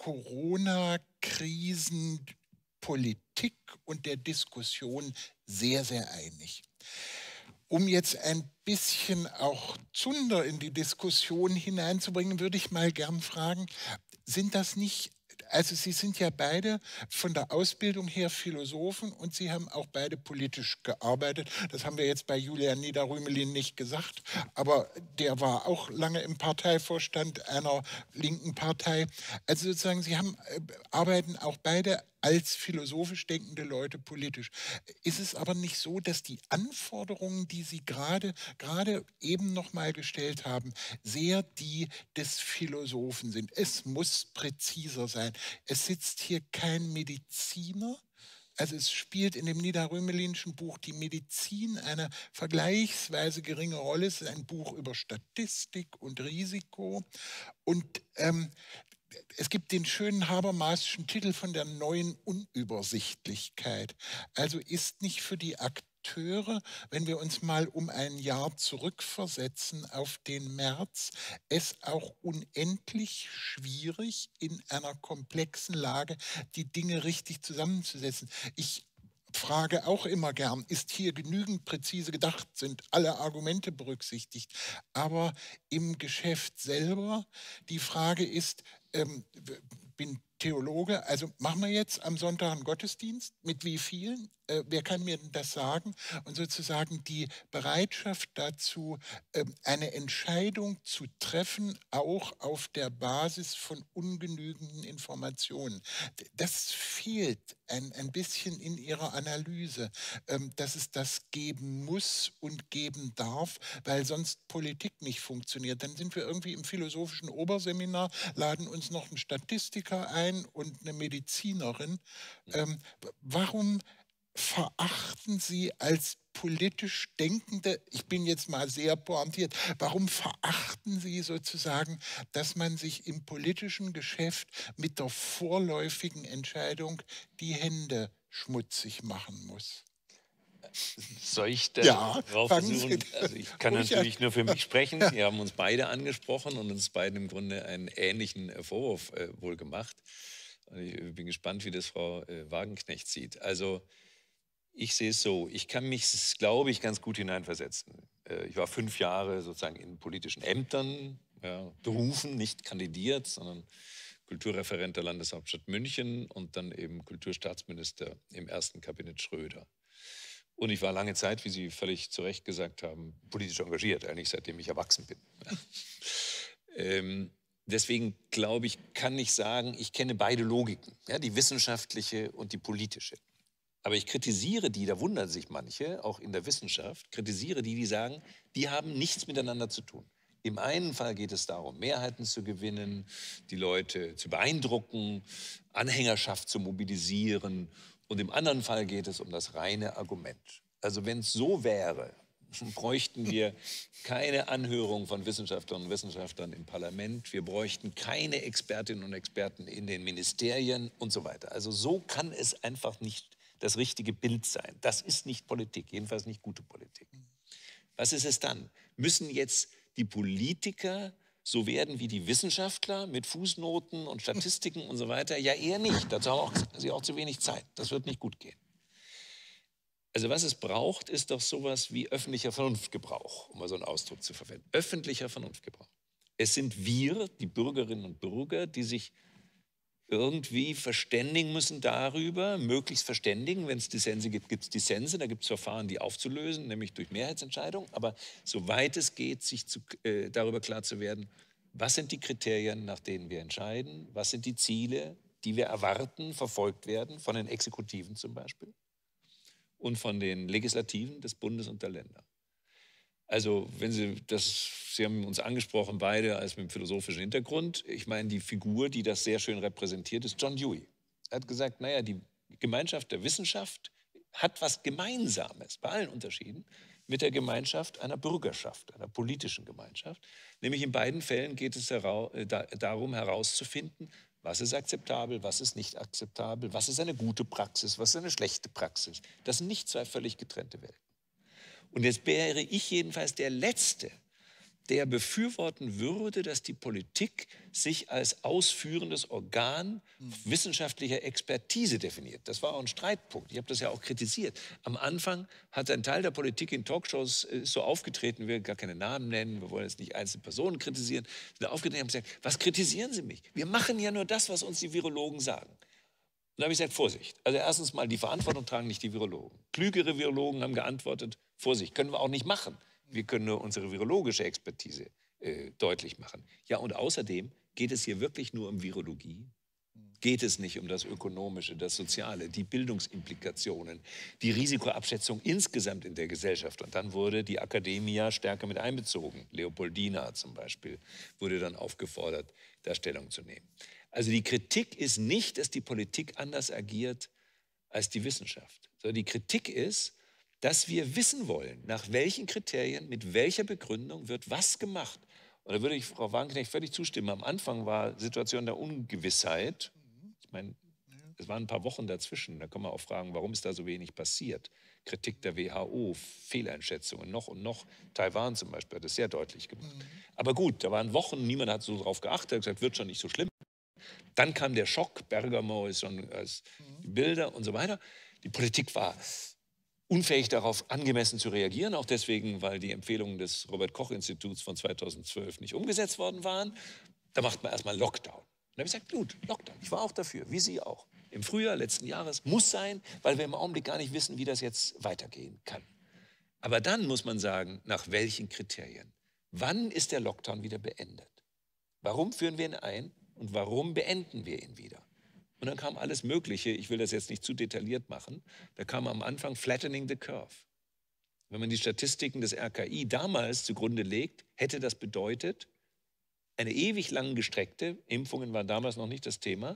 Speaker 1: Corona-Krisenpolitik und der Diskussion sehr, sehr einig. Um jetzt ein bisschen auch Zunder in die Diskussion hineinzubringen, würde ich mal gern fragen, sind das nicht, also Sie sind ja beide von der Ausbildung her Philosophen und Sie haben auch beide politisch gearbeitet. Das haben wir jetzt bei Julian Nieder-Rümelin nicht gesagt, aber der war auch lange im Parteivorstand einer linken Partei. Also sozusagen, Sie haben, arbeiten auch beide als philosophisch denkende Leute politisch. Ist es aber nicht so, dass die Anforderungen, die Sie gerade gerade eben noch mal gestellt haben, sehr die des Philosophen sind? Es muss präziser sein. Es sitzt hier kein Mediziner. Also es spielt in dem Nieder-Rümelinschen Buch die Medizin eine vergleichsweise geringe Rolle. Es ist ein Buch über Statistik und Risiko. Und ähm, es gibt den schönen Habermaschen Titel von der neuen Unübersichtlichkeit. Also ist nicht für die Akteure, wenn wir uns mal um ein Jahr zurückversetzen auf den März, es auch unendlich schwierig, in einer komplexen Lage die Dinge richtig zusammenzusetzen. Ich frage auch immer gern, ist hier genügend präzise gedacht, sind alle Argumente berücksichtigt? Aber im Geschäft selber, die Frage ist, ähm, bin Theologe, also machen wir jetzt am Sonntag einen Gottesdienst, mit wie vielen? Äh, wer kann mir denn das sagen? Und sozusagen die Bereitschaft dazu, ähm, eine Entscheidung zu treffen, auch auf der Basis von ungenügenden Informationen. D- Das fehlt ein, ein bisschen in Ihrer Analyse, ähm, dass es das geben muss und geben darf, weil sonst Politik nicht funktioniert. Dann sind wir irgendwie im philosophischen Oberseminar, laden uns noch einen Statistiker ein und eine Medizinerin. Ähm, w- warum verachten Sie als politisch Denkende, ich bin jetzt mal sehr pointiert, warum verachten Sie sozusagen, dass man sich im politischen Geschäft mit der vorläufigen Entscheidung die Hände schmutzig machen muss?
Speaker 2: Soll ich
Speaker 1: Ja,
Speaker 2: darauf
Speaker 1: fangen Sie
Speaker 2: versuchen? Also ich kann
Speaker 1: ruhig an.
Speaker 2: natürlich nur für mich sprechen. Sie haben uns beide angesprochen und uns beiden im Grunde einen ähnlichen äh, Vorwurf äh, wohl gemacht. Und ich äh, bin gespannt, wie das Frau äh, Wagenknecht sieht. Also ich sehe es so, ich kann mich, glaube ich, ganz gut hineinversetzen. Äh, ich war fünf Jahre sozusagen in politischen Ämtern, ja, berufen, nicht kandidiert, sondern Kulturreferent der Landeshauptstadt München und dann eben Kulturstaatsminister im ersten Kabinett Schröder. Und ich war lange Zeit, wie Sie völlig zu Recht gesagt haben, politisch engagiert, eigentlich seitdem ich erwachsen bin. ähm, deswegen glaube ich, kann ich sagen, ich kenne beide Logiken, ja, die wissenschaftliche und die politische. Aber ich kritisiere die, da wundern sich manche, auch in der Wissenschaft, kritisiere die, die sagen, die haben nichts miteinander zu tun. Im einen Fall geht es darum, Mehrheiten zu gewinnen, die Leute zu beeindrucken, Anhängerschaft zu mobilisieren. Und im anderen Fall geht es um das reine Argument. Also wenn es so wäre, bräuchten wir keine Anhörung von Wissenschaftlerinnen und Wissenschaftlern im Parlament. Wir bräuchten keine Expertinnen und Experten in den Ministerien und so weiter. Also so kann es einfach nicht das richtige Bild sein. Das ist nicht Politik, jedenfalls nicht gute Politik. Was ist es dann? Müssen jetzt die Politiker so werden wie die Wissenschaftler mit Fußnoten und Statistiken und so weiter? Ja, eher nicht. Dazu haben auch, sie auch zu wenig Zeit. Das wird nicht gut gehen. Also was es braucht, ist doch sowas wie öffentlicher Vernunftgebrauch, um mal so einen Ausdruck zu verwenden. Öffentlicher Vernunftgebrauch. Es sind wir, die Bürgerinnen und Bürger, die sich irgendwie verständigen müssen darüber, möglichst verständigen. Wenn es Dissense gibt, gibt es Dissense. Da gibt es Verfahren, die aufzulösen, nämlich durch Mehrheitsentscheidung. Aber soweit es geht, sich zu, äh, darüber klar zu werden, was sind die Kriterien, nach denen wir entscheiden, was sind die Ziele, die wir erwarten, verfolgt werden, von den Exekutiven zum Beispiel und von den Legislativen des Bundes und der Länder. Also, wenn Sie das, Sie haben uns angesprochen, beide als mit dem philosophischen Hintergrund. Ich meine, die Figur, die das sehr schön repräsentiert, ist John Dewey. Er hat gesagt, naja, die Gemeinschaft der Wissenschaft hat was Gemeinsames, bei allen Unterschieden, mit der Gemeinschaft einer Bürgerschaft, einer politischen Gemeinschaft. Nämlich in beiden Fällen geht es hera äh, da, darum herauszufinden, was ist akzeptabel, was ist nicht akzeptabel, was ist eine gute Praxis, was ist eine schlechte Praxis. Das sind nicht zwei völlig getrennte Welten. Und jetzt wäre ich jedenfalls der Letzte, der befürworten würde, dass die Politik sich als ausführendes Organ wissenschaftlicher Expertise definiert. Das war auch ein Streitpunkt. Ich habe das ja auch kritisiert. Am Anfang hat ein Teil der Politik in Talkshows äh, so aufgetreten, wir will gar keine Namen nennen, wir wollen jetzt nicht einzelne Personen kritisieren, sind aufgetreten und haben gesagt, was kritisieren Sie mich? Wir machen ja nur das, was uns die Virologen sagen. Und da habe ich gesagt, Vorsicht. Also erstens mal, die Verantwortung tragen nicht die Virologen. Klügere Virologen haben geantwortet, Vorsicht, können wir auch nicht machen. Wir können nur unsere virologische Expertise äh, deutlich machen. Ja, und außerdem geht es hier wirklich nur um Virologie. Geht es nicht um das Ökonomische, das Soziale, die Bildungsimplikationen, die Risikoabschätzung insgesamt in der Gesellschaft. Und dann wurde die Akademie ja stärker mit einbezogen. Leopoldina zum Beispiel wurde dann aufgefordert, da Stellung zu nehmen. Also die Kritik ist nicht, dass die Politik anders agiert als die Wissenschaft, sondern die Kritik ist, dass wir wissen wollen, nach welchen Kriterien, mit welcher Begründung wird was gemacht. Und da würde ich Frau Wagenknecht völlig zustimmen. Am Anfang war Situation der Ungewissheit. Ich meine, es waren ein paar Wochen dazwischen. Da kann man auch fragen, warum ist da so wenig passiert? Kritik der W H O, Fehleinschätzungen, noch und noch. Taiwan zum Beispiel hat das sehr deutlich gemacht. Mhm. Aber gut, da waren Wochen, niemand hat so drauf geachtet, hat gesagt, wird schon nicht so schlimm. Dann kam der Schock, Bergamo ist schon als die Bilder und so weiter. Die Politik war unfähig darauf angemessen zu reagieren, auch deswegen, weil die Empfehlungen des Robert-Koch-Instituts von zweitausendzwölf nicht umgesetzt worden waren. Da macht man erstmal Lockdown. Und dann habe ich gesagt, gut, Lockdown. Ich war auch dafür, wie Sie auch. Im Frühjahr letzten Jahres muss sein, weil wir im Augenblick gar nicht wissen, wie das jetzt weitergehen kann. Aber dann muss man sagen, nach welchen Kriterien? Wann ist der Lockdown wieder beendet? Warum führen wir ihn ein und warum beenden wir ihn wieder? Und dann kam alles Mögliche, ich will das jetzt nicht zu detailliert machen, da kam am Anfang Flattening the Curve. Wenn man die Statistiken des R K I damals zugrunde legt, hätte das bedeutet, eine ewig lang gestreckte, Impfungen waren damals noch nicht das Thema,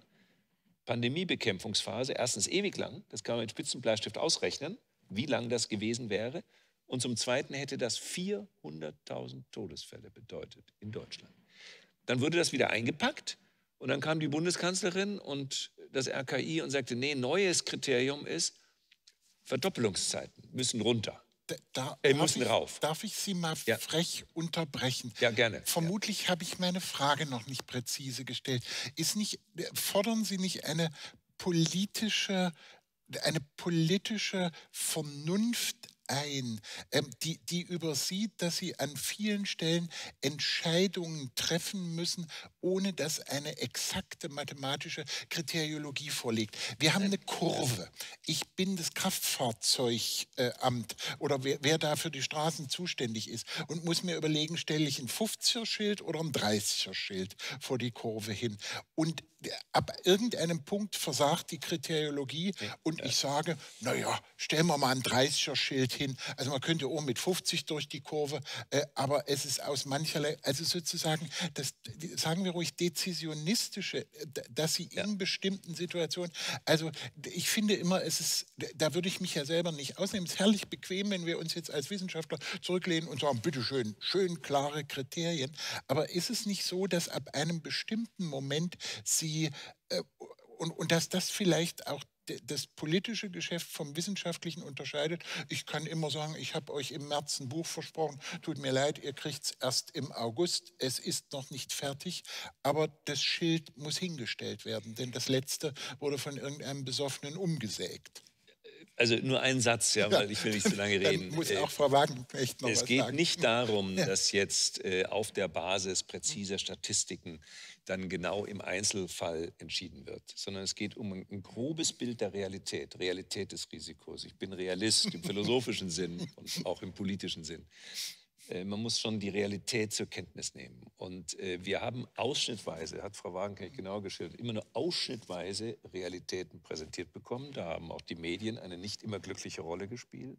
Speaker 2: Pandemiebekämpfungsphase, erstens ewig lang, das kann man mit Spitzenbleistift ausrechnen, wie lang das gewesen wäre, und zum Zweiten hätte das vierhunderttausend Todesfälle bedeutet in Deutschland. Dann wurde das wieder eingepackt und dann kam die Bundeskanzlerin und das R K I und sagte, nee, neues Kriterium ist, Verdoppelungszeiten müssen runter.
Speaker 1: Da,
Speaker 2: äh, müssen
Speaker 1: ich,
Speaker 2: rauf.
Speaker 1: Darf ich Sie mal
Speaker 2: ja.
Speaker 1: frech unterbrechen?
Speaker 2: Ja, gerne.
Speaker 1: Vermutlich
Speaker 2: ja.
Speaker 1: habe ich meine Frage noch nicht präzise gestellt. Ist nicht, fordern Sie nicht eine politische, eine politische Vernunft ein, ähm, die, die übersieht, dass sie an vielen Stellen Entscheidungen treffen müssen, ohne dass eine exakte mathematische Kriteriologie vorliegt. Wir haben eine Kurve. Ich bin das Kraftfahrzeugamt äh, oder wer, wer da für die Straßen zuständig ist und muss mir überlegen, stelle ich ein fünfziger-Schild oder ein dreißiger-Schild vor die Kurve hin. Und ab irgendeinem Punkt versagt die Kriteriologie ja, und ja. ich sage, naja, stellen wir mal ein dreißiger-Schild hin. Also man könnte auch mit fünfzig durch die Kurve, äh, aber es ist aus mancherlei, also sozusagen, das, sagen wir ruhig, dezisionistische, dass sie ja. in bestimmten Situationen, also ich finde immer, es ist, da würde ich mich ja selber nicht ausnehmen. Es ist herrlich bequem, wenn wir uns jetzt als Wissenschaftler zurücklehnen und sagen, bitteschön, schön klare Kriterien. Aber ist es nicht so, dass ab einem bestimmten Moment sie, äh, und, und dass das vielleicht auch das politische Geschäft vom wissenschaftlichen unterscheidet? Ich kann immer sagen, ich habe euch im März ein Buch versprochen, tut mir leid, ihr kriegt es erst im August, es ist noch nicht fertig, aber das Schild muss hingestellt werden, denn das letzte wurde von irgendeinem Besoffenen umgesägt.
Speaker 2: Also nur ein Satz, ja, weil ich will nicht zu lange reden.
Speaker 1: Dann muss auch Frau Wagenknecht noch
Speaker 2: es
Speaker 1: was
Speaker 2: geht
Speaker 1: sagen.
Speaker 2: nicht darum, ja. dass jetzt äh, auf der Basis präziser Statistiken dann genau im Einzelfall entschieden wird, sondern es geht um ein, ein grobes Bild der Realität, Realität des Risikos. Ich bin Realist im philosophischen Sinn und auch im politischen Sinn. Äh, man muss schon die Realität zur Kenntnis nehmen. Und äh, wir haben ausschnittweise, hat Frau Wagenknecht genau geschildert, immer nur ausschnittweise Realitäten präsentiert bekommen. Da haben auch die Medien eine nicht immer glückliche Rolle gespielt.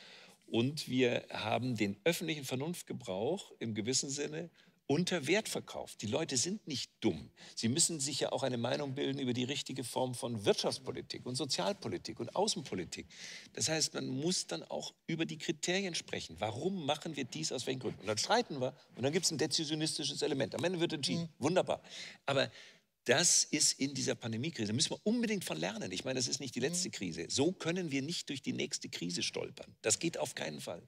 Speaker 2: Und wir haben den öffentlichen Vernunftgebrauch im gewissen Sinne unter Wert verkauft. Die Leute sind nicht dumm. Sie müssen sich ja auch eine Meinung bilden über die richtige Form von Wirtschaftspolitik und Sozialpolitik und Außenpolitik. Das heißt, man muss dann auch über die Kriterien sprechen. Warum machen wir dies, aus welchen Gründen? Und dann streiten wir und dann gibt es ein dezisionistisches Element. Am Ende wird entschieden. Mhm. Wunderbar. Aber das ist in dieser Pandemiekrise. Da müssen wir unbedingt von lernen. Ich meine, das ist nicht die letzte Krise. So können wir nicht durch die nächste Krise stolpern. Das geht auf keinen Fall.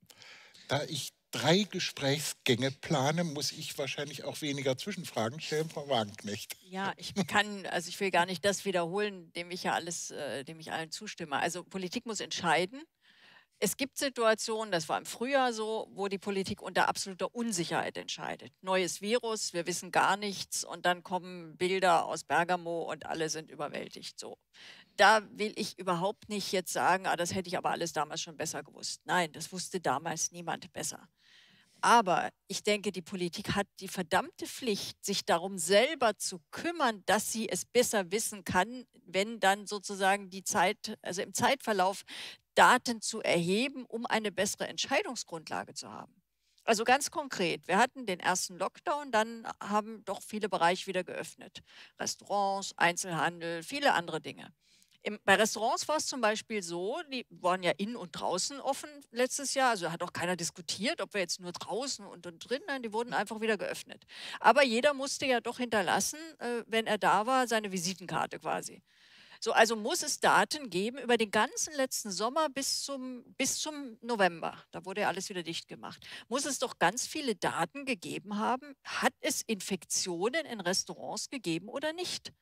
Speaker 1: Da ich drei Gesprächsgänge plane, muss ich wahrscheinlich auch weniger Zwischenfragen stellen, Frau Wagenknecht.
Speaker 3: Ja, ich kann, also ich will gar nicht das wiederholen, dem ich ja alles, äh, dem ich allen zustimme. Also Politik muss entscheiden. Es gibt Situationen, das war im Frühjahr so, wo die Politik unter absoluter Unsicherheit entscheidet. Neues Virus, wir wissen gar nichts und dann kommen Bilder aus Bergamo und alle sind überwältigt. So. Da will ich überhaupt nicht jetzt sagen, ah, das hätte ich aber alles damals schon besser gewusst. Nein, das wusste damals niemand besser. Aber ich denke, die Politik hat die verdammte Pflicht, sich darum selber zu kümmern, dass sie es besser wissen kann, wenn dann sozusagen die Zeit, also im Zeitverlauf Daten zu erheben, um eine bessere Entscheidungsgrundlage zu haben. Also ganz konkret, wir hatten den ersten Lockdown, dann haben doch viele Bereiche wieder geöffnet. Restaurants, Einzelhandel, viele andere Dinge. Im, bei Restaurants war es zum Beispiel so, die waren ja innen und draußen offen letztes Jahr, also hat auch keiner diskutiert, ob wir jetzt nur draußen und, und drin, nein, die wurden einfach wieder geöffnet. Aber jeder musste ja doch hinterlassen, äh, wenn er da war, seine Visitenkarte quasi. So, also muss es Daten geben über den ganzen letzten Sommer bis zum, bis zum November. Da wurde ja alles wieder dicht gemacht. Muss es doch ganz viele Daten gegeben haben. Hat es Infektionen in Restaurants gegeben oder nicht?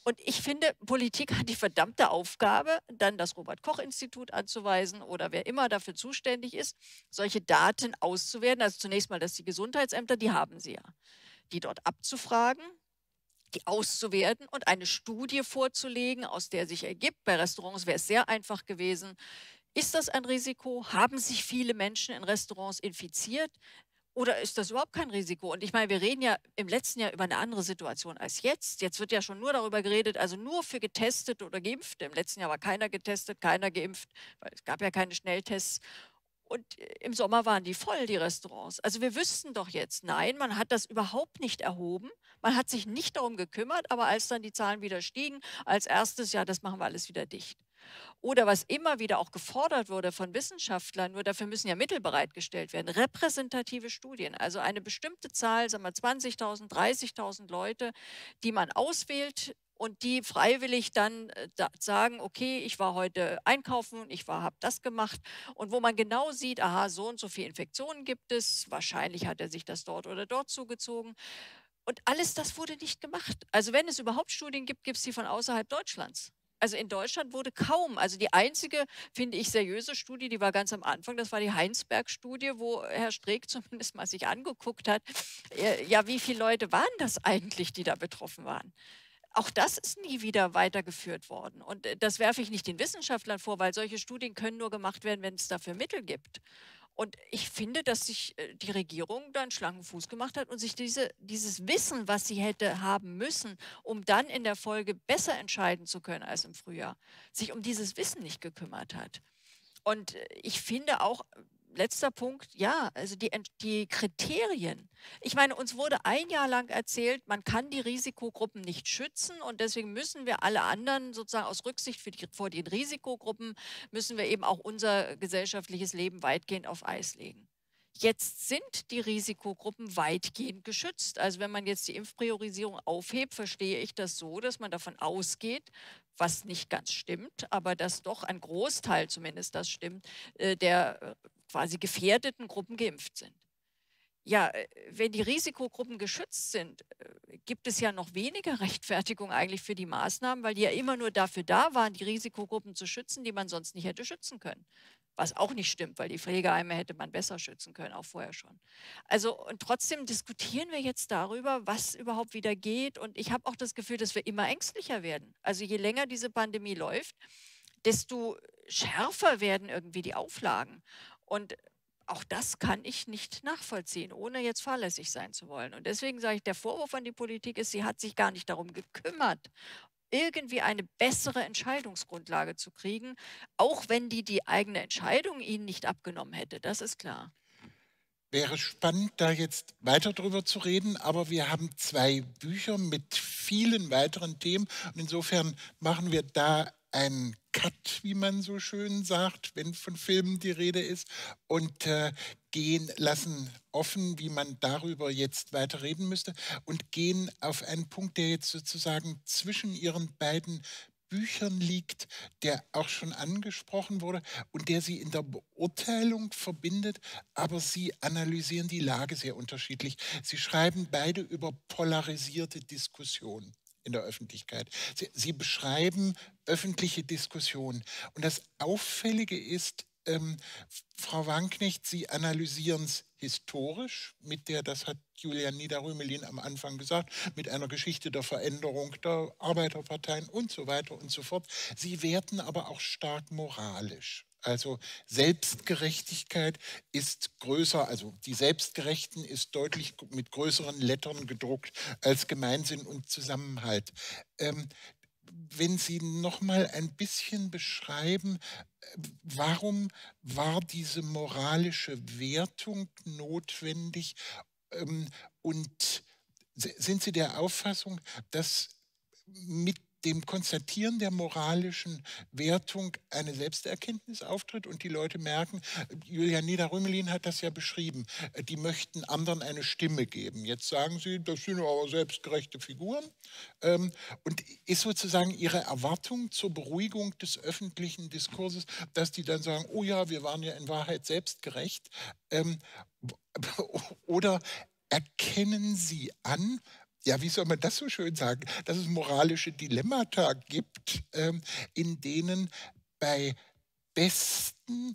Speaker 3: Und ich finde, Politik hat die verdammte Aufgabe, dann das Robert-Koch-Institut anzuweisen oder wer immer dafür zuständig ist, solche Daten auszuwerten. Also zunächst mal, dass die Gesundheitsämter, die haben sie ja, die dort abzufragen, die auszuwerten und eine Studie vorzulegen, aus der sich ergibt, bei Restaurants wäre es sehr einfach gewesen, ist das ein Risiko? Haben sich viele Menschen in Restaurants infiziert? Oder ist das überhaupt kein Risiko? Und ich meine, wir reden ja im letzten Jahr über eine andere Situation als jetzt. Jetzt wird ja schon nur darüber geredet, also nur für Getestete oder Geimpfte. Im letzten Jahr war keiner getestet, keiner geimpft, weil es gab ja keine Schnelltests. Und im Sommer waren die voll, die Restaurants. Also wir wüssten doch jetzt, nein, man hat das überhaupt nicht erhoben. Man hat sich nicht darum gekümmert, aber als dann die Zahlen wieder stiegen, als erstes, ja, das machen wir alles wieder dicht. Oder was immer wieder auch gefordert wurde von Wissenschaftlern, nur dafür müssen ja Mittel bereitgestellt werden, repräsentative Studien, also eine bestimmte Zahl, sagen wir zwanzigtausend, dreißigtausend Leute, die man auswählt und die freiwillig dann äh, da sagen, okay, ich war heute einkaufen, ich habe das gemacht und wo man genau sieht, aha, so und so viele Infektionen gibt es, wahrscheinlich hat er sich das dort oder dort zugezogen. Und alles das wurde nicht gemacht. Also wenn es überhaupt Studien gibt, gibt es die von außerhalb Deutschlands. Also in Deutschland wurde kaum, also die einzige, finde ich, seriöse Studie, die war ganz am Anfang, das war die Heinsberg-Studie, wo Herr Streeck zumindest mal sich angeguckt hat, äh, ja, wie viele Leute waren das eigentlich, die da betroffen waren? Auch das ist nie wieder weitergeführt worden. Und äh, das werfe ich nicht den Wissenschaftlern vor, weil solche Studien können nur gemacht werden, wenn es dafür Mittel gibt. Und ich finde, dass sich äh, die Regierung da einen schlanken Fuß gemacht hat und sich diese, dieses Wissen, was sie hätte haben müssen, um dann in der Folge besser entscheiden zu können als im Frühjahr, sich um dieses Wissen nicht gekümmert hat. Und äh, ich finde auch, letzter Punkt, ja, also die, die Kriterien. Ich meine, uns wurde ein Jahr lang erzählt, man kann die Risikogruppen nicht schützen und deswegen müssen wir alle anderen sozusagen aus Rücksicht für die, vor den Risikogruppen, müssen wir eben auch unser gesellschaftliches Leben weitgehend auf Eis legen. Jetzt sind die Risikogruppen weitgehend geschützt. Also wenn man jetzt die Impfpriorisierung aufhebt, verstehe ich das so, dass man davon ausgeht, was nicht ganz stimmt, aber dass doch ein Großteil zumindest das stimmt, der quasi gefährdeten Gruppen geimpft sind. Ja, wenn die Risikogruppen geschützt sind, gibt es ja noch weniger Rechtfertigung eigentlich für die Maßnahmen, weil die ja immer nur dafür da waren, die Risikogruppen zu schützen, die man sonst nicht hätte schützen können. Was auch nicht stimmt, weil die Pflegeheime hätte man besser schützen können, auch vorher schon. Also und trotzdem diskutieren wir jetzt darüber, was überhaupt wieder geht. Und ich habe auch das Gefühl, dass wir immer ängstlicher werden. Also je länger diese Pandemie läuft, desto schärfer werden irgendwie die Auflagen. Und auch das kann ich nicht nachvollziehen, ohne jetzt fahrlässig sein zu wollen. Und deswegen sage ich, der Vorwurf an die Politik ist, sie hat sich gar nicht darum gekümmert, irgendwie eine bessere Entscheidungsgrundlage zu kriegen, auch wenn die die eigene Entscheidung ihnen nicht abgenommen hätte. Das ist klar.
Speaker 1: Wäre spannend, da jetzt weiter drüber zu reden, aber wir haben zwei Bücher mit vielen weiteren Themen und insofern machen wir da einen Cut, wie man so schön sagt, wenn von Filmen die Rede ist, und äh, gehen lassen offen, wie man darüber jetzt weiter reden müsste, und gehen auf einen Punkt, der jetzt sozusagen zwischen ihren beiden Büchern liegt, der auch schon angesprochen wurde und der sie in der Beurteilung verbindet, aber sie analysieren die Lage sehr unterschiedlich. Sie schreiben beide über polarisierte Diskussionen in der Öffentlichkeit. Sie, sie beschreiben öffentliche Diskussionen. Und das Auffällige ist, ähm, Frau Wagenknecht, Sie analysieren es historisch, mit der, das hat Julian Nieder-Rümelin am Anfang gesagt, mit einer Geschichte der Veränderung der Arbeiterparteien und so weiter und so fort. Sie werten aber auch stark moralisch. Also Selbstgerechtigkeit ist größer, also die Selbstgerechten ist deutlich mit größeren Lettern gedruckt als Gemeinsinn und Zusammenhalt. Ähm, wenn Sie noch mal ein bisschen beschreiben, warum war diese moralische Wertung notwendig, ähm, und sind Sie der Auffassung, dass mit dem Konstatieren der moralischen Wertung eine Selbsterkenntnis auftritt und die Leute merken, Julian Nieder-Rümelin hat das ja beschrieben, die möchten anderen eine Stimme geben. Jetzt sagen sie, das sind aber selbstgerechte Figuren. Ähm, und ist sozusagen ihre Erwartung zur Beruhigung des öffentlichen Diskurses, dass die dann sagen, oh ja, wir waren ja in Wahrheit selbstgerecht. Ähm, oder erkennen Sie an, ja, wie soll man das so schön sagen, dass es moralische Dilemmata gibt, ähm, in denen bei besten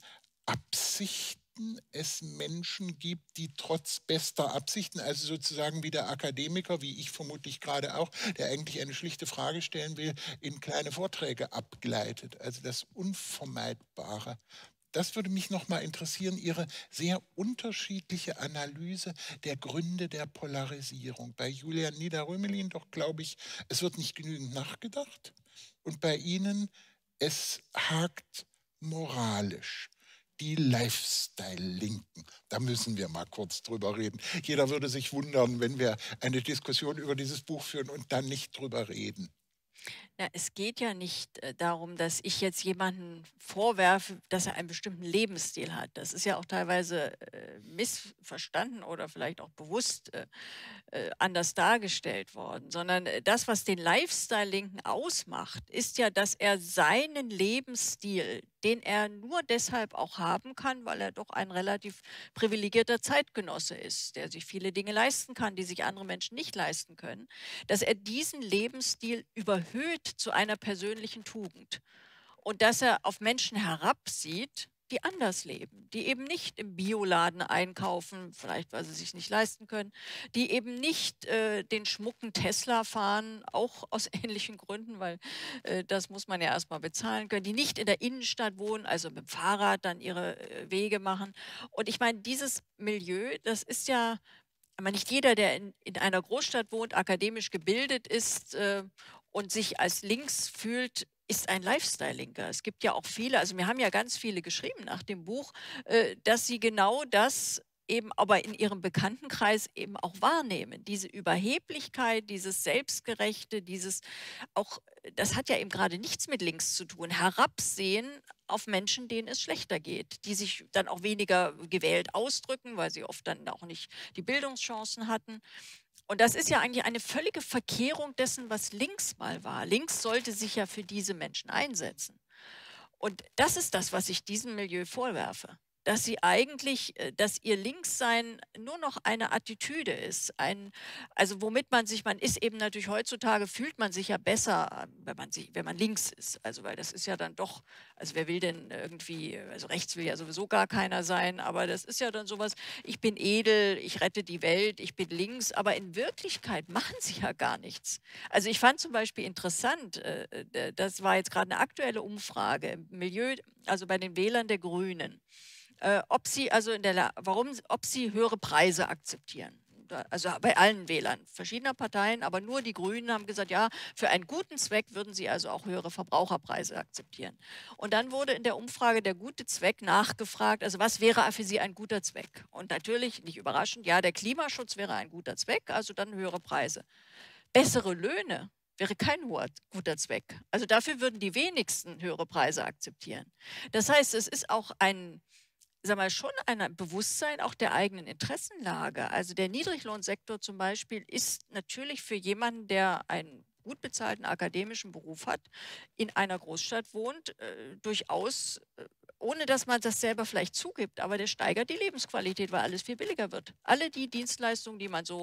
Speaker 1: Absichten es Menschen gibt, die trotz bester Absichten, also sozusagen wie der Akademiker, wie ich vermutlich gerade auch, der eigentlich eine schlichte Frage stellen will, in kleine Vorträge abgleitet. Also das Unvermeidbare. Das würde mich noch mal interessieren, Ihre sehr unterschiedliche Analyse der Gründe der Polarisierung. Bei Julian Nieder-Rümelin doch, glaube ich, es wird nicht genügend nachgedacht. Und bei Ihnen, es hakt moralisch. Die Lifestyle-Linken. Da müssen wir mal kurz drüber reden. Jeder würde sich wundern, wenn wir eine Diskussion über dieses Buch führen und dann nicht drüber reden.
Speaker 3: Ja, es geht ja nicht äh, darum, dass ich jetzt jemanden vorwerfe, dass er einen bestimmten Lebensstil hat. Das ist ja auch teilweise äh, missverstanden oder vielleicht auch bewusst äh, äh, anders dargestellt worden, sondern äh, das, was den Lifestyle-Linken ausmacht, ist ja, dass er seinen Lebensstil, den er nur deshalb auch haben kann, weil er doch ein relativ privilegierter Zeitgenosse ist, der sich viele Dinge leisten kann, die sich andere Menschen nicht leisten können, dass er diesen Lebensstil überhöht zu einer persönlichen Tugend und dass er auf Menschen herabsieht, die anders leben, die eben nicht im Bioladen einkaufen, vielleicht weil sie sich nicht leisten können, die eben nicht äh, den schmucken Tesla fahren, auch aus ähnlichen Gründen, weil äh, das muss man ja erstmal bezahlen können, die nicht in der Innenstadt wohnen, also mit dem Fahrrad dann ihre äh, Wege machen. Und ich meine, dieses Milieu, das ist ja, aber nicht jeder, der in, in einer Großstadt wohnt, akademisch gebildet ist äh, und sich als links fühlt, ist ein Lifestyle-Linker. Es gibt ja auch viele, also mir haben ja ganz viele geschrieben nach dem Buch, äh, dass sie genau das eben aber in ihrem Bekanntenkreis eben auch wahrnehmen. Diese Überheblichkeit, dieses Selbstgerechte, dieses auch, das hat ja eben gerade nichts mit links zu tun. Herabsehen auf Menschen, denen es schlechter geht, die sich dann auch weniger gewählt ausdrücken, weil sie oft dann auch nicht die Bildungschancen hatten. Und das ist ja eigentlich eine völlige Verkehrung dessen, was links mal war. Links sollte sich ja für diese Menschen einsetzen. Und das ist das, was ich diesem Milieu vorwerfe. Dass sie eigentlich, äh, dass ihr Linkssein nur noch eine Attitüde ist. Ein, also womit man sich, man ist eben natürlich heutzutage, fühlt man sich ja besser, wenn man, sich, wenn man links ist. Also weil das ist ja dann doch, also wer will denn irgendwie, also rechts will ja sowieso gar keiner sein, aber das ist ja dann sowas, ich bin edel, ich rette die Welt, ich bin links, aber in Wirklichkeit machen sie ja gar nichts. Also ich fand zum Beispiel interessant, äh, das war jetzt gerade eine aktuelle Umfrage im Milieu, also bei den Wählern der Grünen. Äh, ob sie also in der La warum, ob sie höhere Preise akzeptieren. Also bei allen Wählern verschiedener Parteien, aber nur die Grünen haben gesagt, ja, für einen guten Zweck würden sie also auch höhere Verbraucherpreise akzeptieren. Und dann wurde in der Umfrage der gute Zweck nachgefragt, also was wäre für sie ein guter Zweck? Und natürlich, nicht überraschend, ja, der Klimaschutz wäre ein guter Zweck, also dann höhere Preise. Bessere Löhne wäre kein hoher, guter Zweck. Also dafür würden die wenigsten höhere Preise akzeptieren. Das heißt, es ist auch ein, sag mal, schon ein Bewusstsein auch der eigenen Interessenlage. Also der Niedriglohnsektor zum Beispiel ist natürlich für jemanden, der einen gut bezahlten akademischen Beruf hat, in einer Großstadt wohnt, äh, durchaus, äh, ohne dass man das selber vielleicht zugibt, aber der steigert die Lebensqualität, weil alles viel billiger wird. Alle die Dienstleistungen, die man so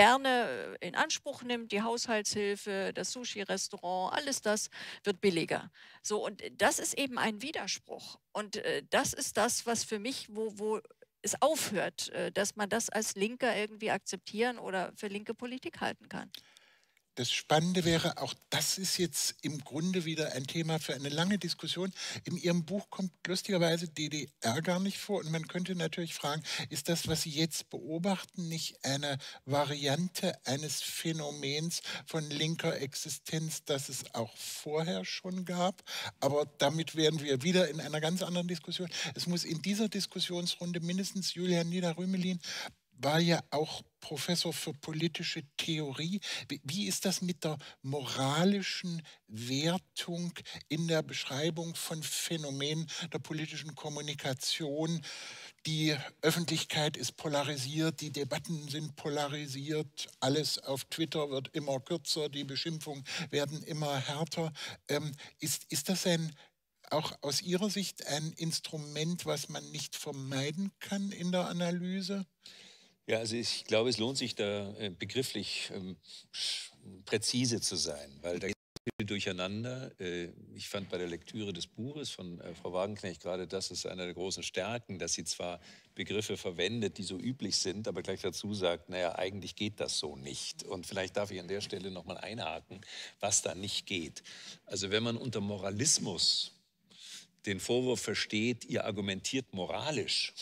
Speaker 3: gerne äh, in Anspruch nimmt, die Haushaltshilfe, das Sushi-Restaurant, alles das wird billiger. So, und das ist eben ein Widerspruch. Und äh, das ist das, was für mich, wo, wo es aufhört, äh, dass man das als Linker irgendwie akzeptieren oder für linke Politik halten kann.
Speaker 1: Das Spannende wäre, auch das ist jetzt im Grunde wieder ein Thema für eine lange Diskussion. In Ihrem Buch kommt lustigerweise D D R gar nicht vor. Und man könnte natürlich fragen, ist das, was Sie jetzt beobachten, nicht eine Variante eines Phänomens von linker Existenz, das es auch vorher schon gab? Aber damit wären wir wieder in einer ganz anderen Diskussion. Es muss in dieser Diskussionsrunde mindestens Julian Nieder-Rümelin war ja auch Professor für politische Theorie. Wie, wie ist das mit der moralischen Wertung in der Beschreibung von Phänomenen der politischen Kommunikation? Die Öffentlichkeit ist polarisiert, die Debatten sind polarisiert, alles auf Twitter wird immer kürzer, die Beschimpfungen werden immer härter. Ähm, ist, ist das ein auch aus Ihrer Sicht ein Instrument, was man nicht vermeiden kann in der Analyse?
Speaker 2: Ja, also ich glaube, es lohnt sich da äh, begrifflich ähm, präzise zu sein, weil da geht viel durcheinander. Äh, ich fand bei der Lektüre des Buches von äh, Frau Wagenknecht gerade, das ist eine der großen Stärken, dass sie zwar Begriffe verwendet, die so üblich sind, aber gleich dazu sagt, naja, eigentlich geht das so nicht. Und vielleicht darf ich an der Stelle nochmal einhaken, was da nicht geht. Also wenn man unter Moralismus den Vorwurf versteht, ihr argumentiert moralisch,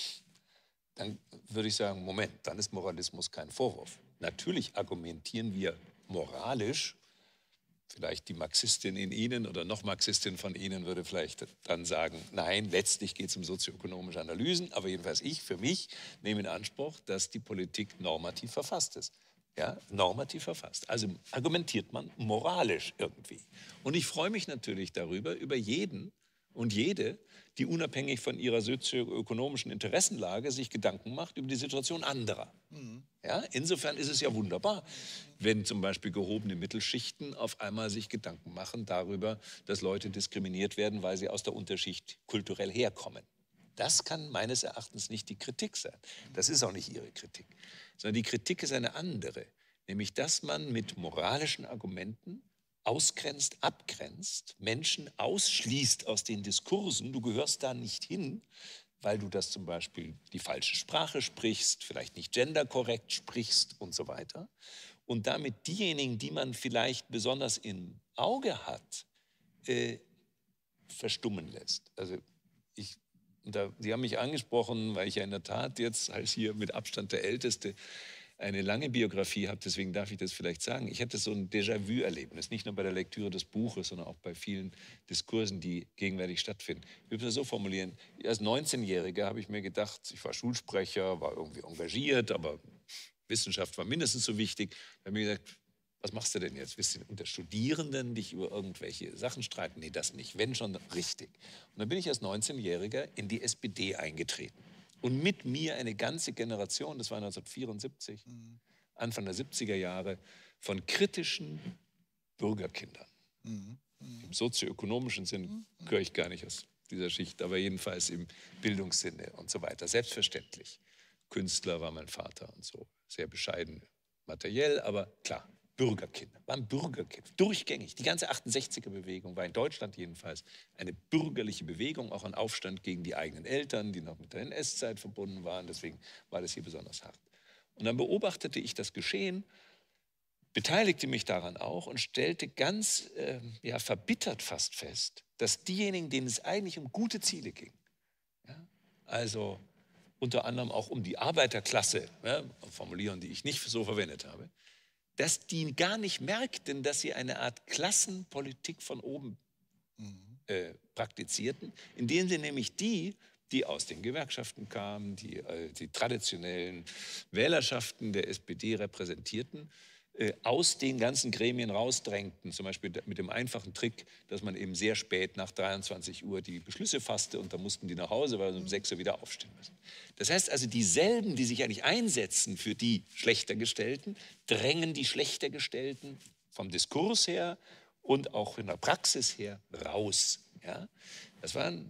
Speaker 2: dann würde ich sagen, Moment, dann ist Moralismus kein Vorwurf. Natürlich argumentieren wir moralisch, vielleicht die Marxistin in Ihnen oder noch Marxistin von Ihnen würde vielleicht dann sagen, nein, letztlich geht es um sozioökonomische Analysen, aber jedenfalls ich, für mich, nehme in Anspruch, dass die Politik normativ verfasst ist. Ja, normativ verfasst. Also argumentiert man moralisch irgendwie. Und ich freue mich natürlich darüber, über jeden und jede, die unabhängig von ihrer sozioökonomischen Interessenlage sich Gedanken macht über die Situation anderer. Mhm. Ja, insofern ist es ja wunderbar, wenn zum Beispiel gehobene Mittelschichten auf einmal sich Gedanken machen darüber, dass Leute diskriminiert werden, weil sie aus der Unterschicht kulturell herkommen. Das kann meines Erachtens nicht die Kritik sein. Das ist auch nicht Ihre Kritik. Sondern die Kritik ist eine andere. Nämlich, dass man mit moralischen Argumenten ausgrenzt, abgrenzt, Menschen ausschließt aus den Diskursen. Du gehörst da nicht hin, weil du das zum Beispiel die falsche Sprache sprichst, vielleicht nicht genderkorrekt sprichst und so weiter. Und damit diejenigen, die man vielleicht besonders im Auge hat, äh, verstummen lässt. Also ich, da, Sie haben mich angesprochen, weil ich ja in der Tat jetzt als hier mit Abstand der Älteste eine lange Biografie habe, deswegen darf ich das vielleicht sagen. Ich hatte so ein Déjà-vu-Erlebnis, nicht nur bei der Lektüre des Buches, sondern auch bei vielen Diskursen, die gegenwärtig stattfinden. Ich würde das so formulieren, als neunzehnjähriger habe ich mir gedacht, ich war Schulsprecher, war irgendwie engagiert, aber Wissenschaft war mindestens so wichtig. Da habe ich mir gesagt, was machst du denn jetzt? Willst du unter Studierenden dich über irgendwelche Sachen streiten? Nee, das nicht, wenn schon richtig. Und dann bin ich als neunzehnjähriger in die S P D eingetreten. Und mit mir eine ganze Generation, das war neunzehnhundertvierundsiebzig, mhm. Anfang der siebziger Jahre, von kritischen Bürgerkindern. Mhm. Mhm. Im sozioökonomischen Sinn mhm. gehöre ich gar nicht aus dieser Schicht, aber jedenfalls im Bildungssinne und so weiter. Selbstverständlich. Künstler war mein Vater und so. Sehr bescheiden materiell, aber klar. Bürgerkinder, waren Bürgerkinder, durchgängig. Die ganze achtundsechziger-Bewegung war in Deutschland jedenfalls eine bürgerliche Bewegung, auch ein Aufstand gegen die eigenen Eltern, die noch mit der N S-Zeit verbunden waren. Deswegen war das hier besonders hart. Und dann beobachtete ich das Geschehen, beteiligte mich daran auch und stellte ganz äh, ja, verbittert fast fest, dass diejenigen, denen es eigentlich um gute Ziele ging, ja, also unter anderem auch um die Arbeiterklasse, ja, Formulierungen, die ich nicht so verwendet habe, dass die gar nicht merkten, dass sie eine Art Klassenpolitik von oben äh, praktizierten, indem sie nämlich die, die aus den Gewerkschaften kamen, die äh, die traditionellen Wählerschaften der S P D repräsentierten, äh, aus den ganzen Gremien rausdrängten, zum Beispiel mit dem einfachen Trick, dass man eben sehr spät nach dreiundzwanzig Uhr die Beschlüsse fasste und dann mussten die nach Hause, weil sie um sechs Uhr wieder aufstehen müssen. Das heißt also, dieselben, die sich eigentlich einsetzen für die Schlechtergestellten, drängen die Schlechtergestellten vom Diskurs her und auch in der Praxis her raus. Ja? Das waren,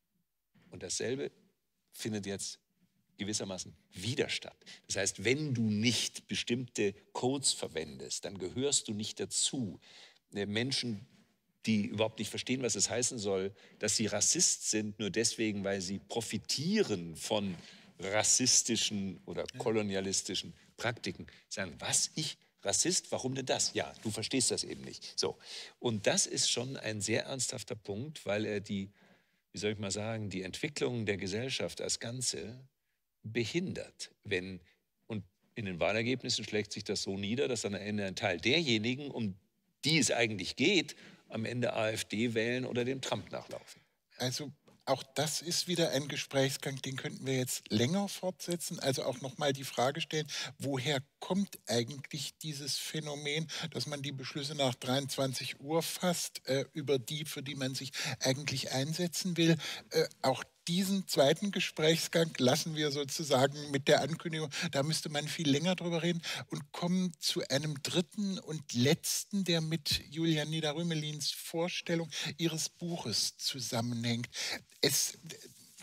Speaker 2: und dasselbe findet jetzt gewissermaßen wieder statt. Das heißt, wenn du nicht bestimmte Codes verwendest, dann gehörst du nicht dazu. Menschen, die überhaupt nicht verstehen, was es heißen soll, dass sie Rassist sind, nur deswegen, weil sie profitieren von rassistischen oder kolonialistischen Praktiken, sagen, was, ich Rassist, warum denn das? Ja, du verstehst das eben nicht. So. Und das ist schon ein sehr ernsthafter Punkt, weil er die, wie soll ich mal sagen, die Entwicklung der Gesellschaft als Ganze behindert. Wenn, und in den Wahlergebnissen schlägt sich das so nieder, dass dann am Ende ein Teil derjenigen, um die es eigentlich geht, am Ende AfD wählen oder dem Trump nachlaufen.
Speaker 1: Also auch das ist wieder ein Gesprächsgang, den könnten wir jetzt länger fortsetzen. Also auch nochmal die Frage stellen, woher kommt eigentlich dieses Phänomen, dass man die Beschlüsse nach dreiundzwanzig Uhr fasst, äh, über die, für die man sich eigentlich einsetzen will. Äh, auch diesen zweiten Gesprächsgang lassen wir sozusagen mit der Ankündigung, da müsste man viel länger drüber reden, und kommen zu einem dritten und letzten, der mit Julia Nieder-Rümelins Vorstellung ihres Buches zusammenhängt. Es,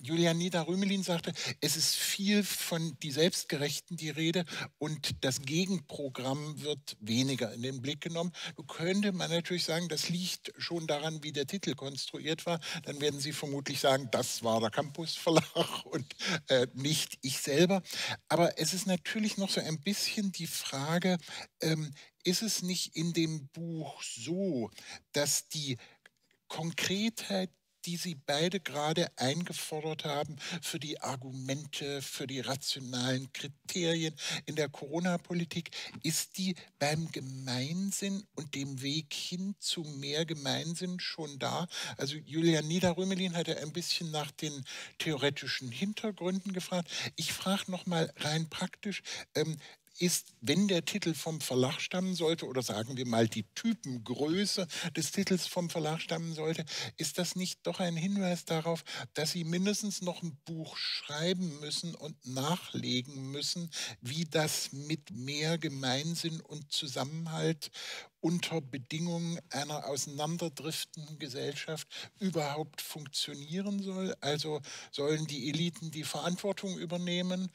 Speaker 1: Julian Nieder-Rümelin sagte, es ist viel von die Selbstgerechten die Rede und das Gegenprogramm wird weniger in den Blick genommen. Da könnte man natürlich sagen, das liegt schon daran, wie der Titel konstruiert war. Dann werden Sie vermutlich sagen, das war der Campus Verlag und äh, nicht ich selber. Aber es ist natürlich noch so ein bisschen die Frage, ähm, ist es nicht in dem Buch so, dass die Konkretheit, die Sie beide gerade eingefordert haben, für die Argumente, für die rationalen Kriterien in der Corona-Politik, ist die beim Gemeinsinn und dem Weg hin zu mehr Gemeinsinn schon da? Also Julian Nieder-Rümelin hatte ein bisschen nach den theoretischen Hintergründen gefragt. Ich frage noch mal rein praktisch, ähm, ist, wenn der Titel vom Verlag stammen sollte, oder sagen wir mal die Typengröße des Titels vom Verlag stammen sollte, ist das nicht doch ein Hinweis darauf, dass Sie mindestens noch ein Buch schreiben müssen und nachlegen müssen, wie das mit mehr Gemeinsinn und Zusammenhalt unter Bedingungen einer auseinanderdriftenden Gesellschaft überhaupt funktionieren soll? Also sollen die Eliten die Verantwortung übernehmen?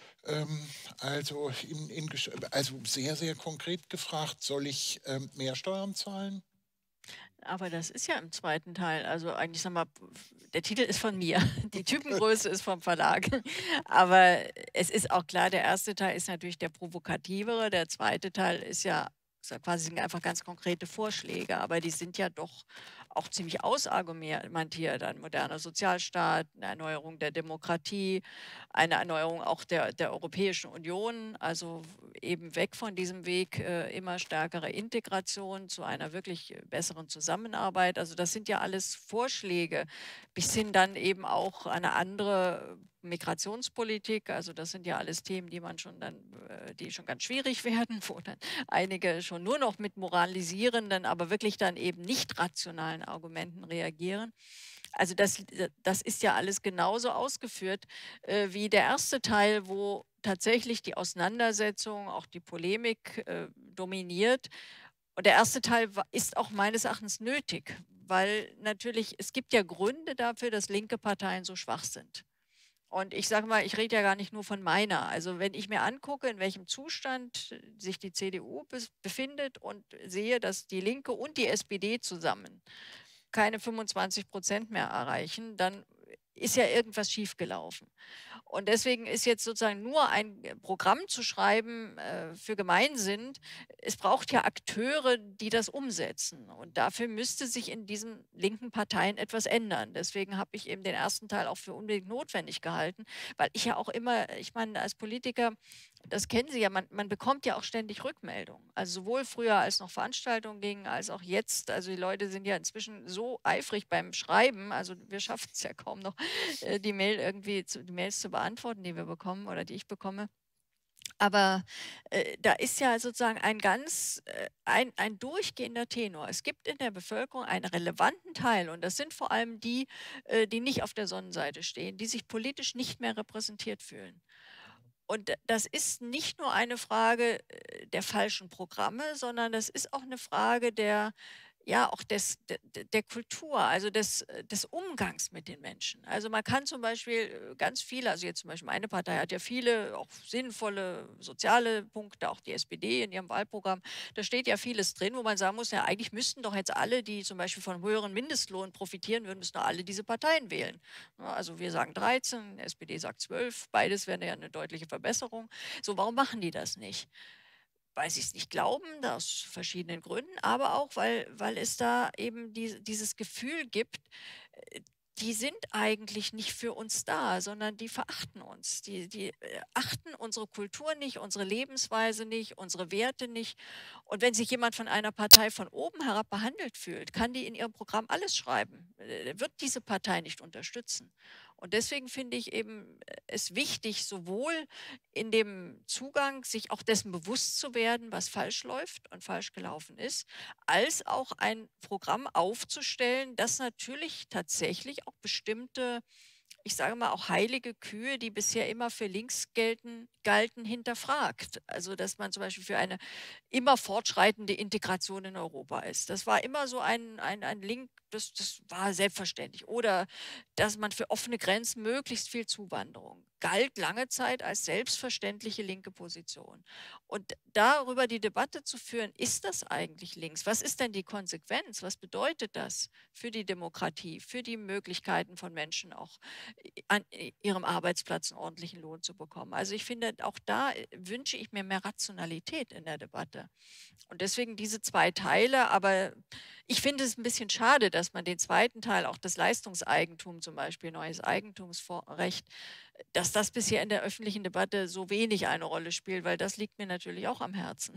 Speaker 1: Ähm, also, in, in, also sehr, sehr konkret gefragt, soll ich ähm, mehr Steuern zahlen?
Speaker 3: Aber das ist ja im zweiten Teil. Also eigentlich, sag mal, der Titel ist von mir. Die Typengröße ist vom Verlag. Aber es ist auch klar, der erste Teil ist natürlich der provokativere. Der zweite Teil ist ja, ist ja quasi sind einfach ganz konkrete Vorschläge. Aber die sind ja doch auch ziemlich ausargumentiert. Ein moderner Sozialstaat, eine Erneuerung der Demokratie, eine Erneuerung auch der, der Europäischen Union, also eben weg von diesem Weg äh, immer stärkere Integration zu einer wirklich besseren Zusammenarbeit. Also das sind ja alles Vorschläge, bis hin dann eben auch eine andere Migrationspolitik. Also das sind ja alles Themen, die man schon dann, äh, die schon ganz schwierig werden, wo dann einige schon nur noch mit moralisierenden, aber wirklich dann eben nicht rationalen Argumenten reagieren. Also das, das ist ja alles genauso ausgeführt äh, wie der erste Teil, wo tatsächlich die Auseinandersetzung, auch die Polemik äh, dominiert. Und der erste Teil ist auch meines Erachtens nötig, weil natürlich, es gibt ja Gründe dafür, dass linke Parteien so schwach sind. Und ich sage mal, ich rede ja gar nicht nur von meiner. Also wenn ich mir angucke, in welchem Zustand sich die C D U befindet und sehe, dass die Linke und die S P D zusammen keine fünfundzwanzig Prozent mehr erreichen, dann ist ja irgendwas schiefgelaufen. Und deswegen ist jetzt sozusagen nur ein Programm zu schreiben äh, für Gemeinsinn. Es braucht ja Akteure, die das umsetzen. Und dafür müsste sich in diesen linken Parteien etwas ändern. Deswegen habe ich eben den ersten Teil auch für unbedingt notwendig gehalten, weil ich ja auch immer, ich meine, als Politiker, das kennen Sie ja, man, man bekommt ja auch ständig Rückmeldungen. Also sowohl früher, als noch Veranstaltungen gingen, als auch jetzt. Also die Leute sind ja inzwischen so eifrig beim Schreiben. Also wir schaffen es ja kaum noch, äh, die Mail irgendwie zu, die Mails zu beantworten, die wir bekommen oder die ich bekomme. Aber äh, da ist ja sozusagen ein ganz, äh, ein, ein durchgehender Tenor. Es gibt in der Bevölkerung einen relevanten Teil und das sind vor allem die, äh, die nicht auf der Sonnenseite stehen, die sich politisch nicht mehr repräsentiert fühlen. Und das ist nicht nur eine Frage äh, der falschen Programme, sondern das ist auch eine Frage der, ja, auch des, der, der Kultur, also des, äh, des Umgangs mit den Menschen. Also man kann zum Beispiel äh, ganz viele, also jetzt zum Beispiel meine Partei hat ja viele auch sinnvolle soziale Punkte, auch die S P D in ihrem Wahlprogramm. Da steht ja vieles drin, wo man sagen muss, ja, eigentlich müssten doch jetzt alle, die zum Beispiel von höheren Mindestlohn profitieren würden, müssen doch alle diese Parteien wählen. Also wir sagen dreizehn, die S P D sagt zwölf, beides wäre ja eine deutliche Verbesserung. So, warum machen die das nicht? Weil sie es nicht glauben, aus verschiedenen Gründen, aber auch, weil, weil es da eben die, dieses Gefühl gibt, äh, die sind eigentlich nicht für uns da, sondern die verachten uns. Die, die äh, achten unsere Kultur nicht, unsere Lebensweise nicht, unsere Werte nicht. Und wenn sich jemand von einer Partei von oben herab behandelt fühlt, kann die in ihrem Programm alles schreiben, äh, wird diese Partei nicht unterstützen. Und deswegen finde ich eben äh, es wichtig, sowohl in dem Zugang, sich auch dessen bewusst zu werden, was falsch läuft und falsch gelaufen ist, als auch ein Programm aufzustellen, das natürlich tatsächlich auch bestimmte ich sage mal, auch heilige Kühe, die bisher immer für links gelten, galten, hinterfragt. Also, dass man zum Beispiel für eine immer fortschreitende Integration in Europa ist. Das war immer so ein, ein, ein Link, das, das war selbstverständlich. Oder dass man für offene Grenzen möglichst viel Zuwanderung galt lange Zeit als selbstverständliche linke Position. Und darüber die Debatte zu führen, ist das eigentlich links? Was ist denn die Konsequenz? Was bedeutet das für die Demokratie, für die Möglichkeiten von Menschen auch an ihrem Arbeitsplatz einen ordentlichen Lohn zu bekommen? Also ich finde, auch da wünsche ich mir mehr Rationalität in der Debatte. Und deswegen diese zwei Teile, aber ich finde es ein bisschen schade, dass man den zweiten Teil, auch das Leistungseigentum zum Beispiel, neues Eigentumsrecht, dass das bisher in der öffentlichen Debatte so wenig eine Rolle spielt, weil das liegt mir natürlich auch am Herzen.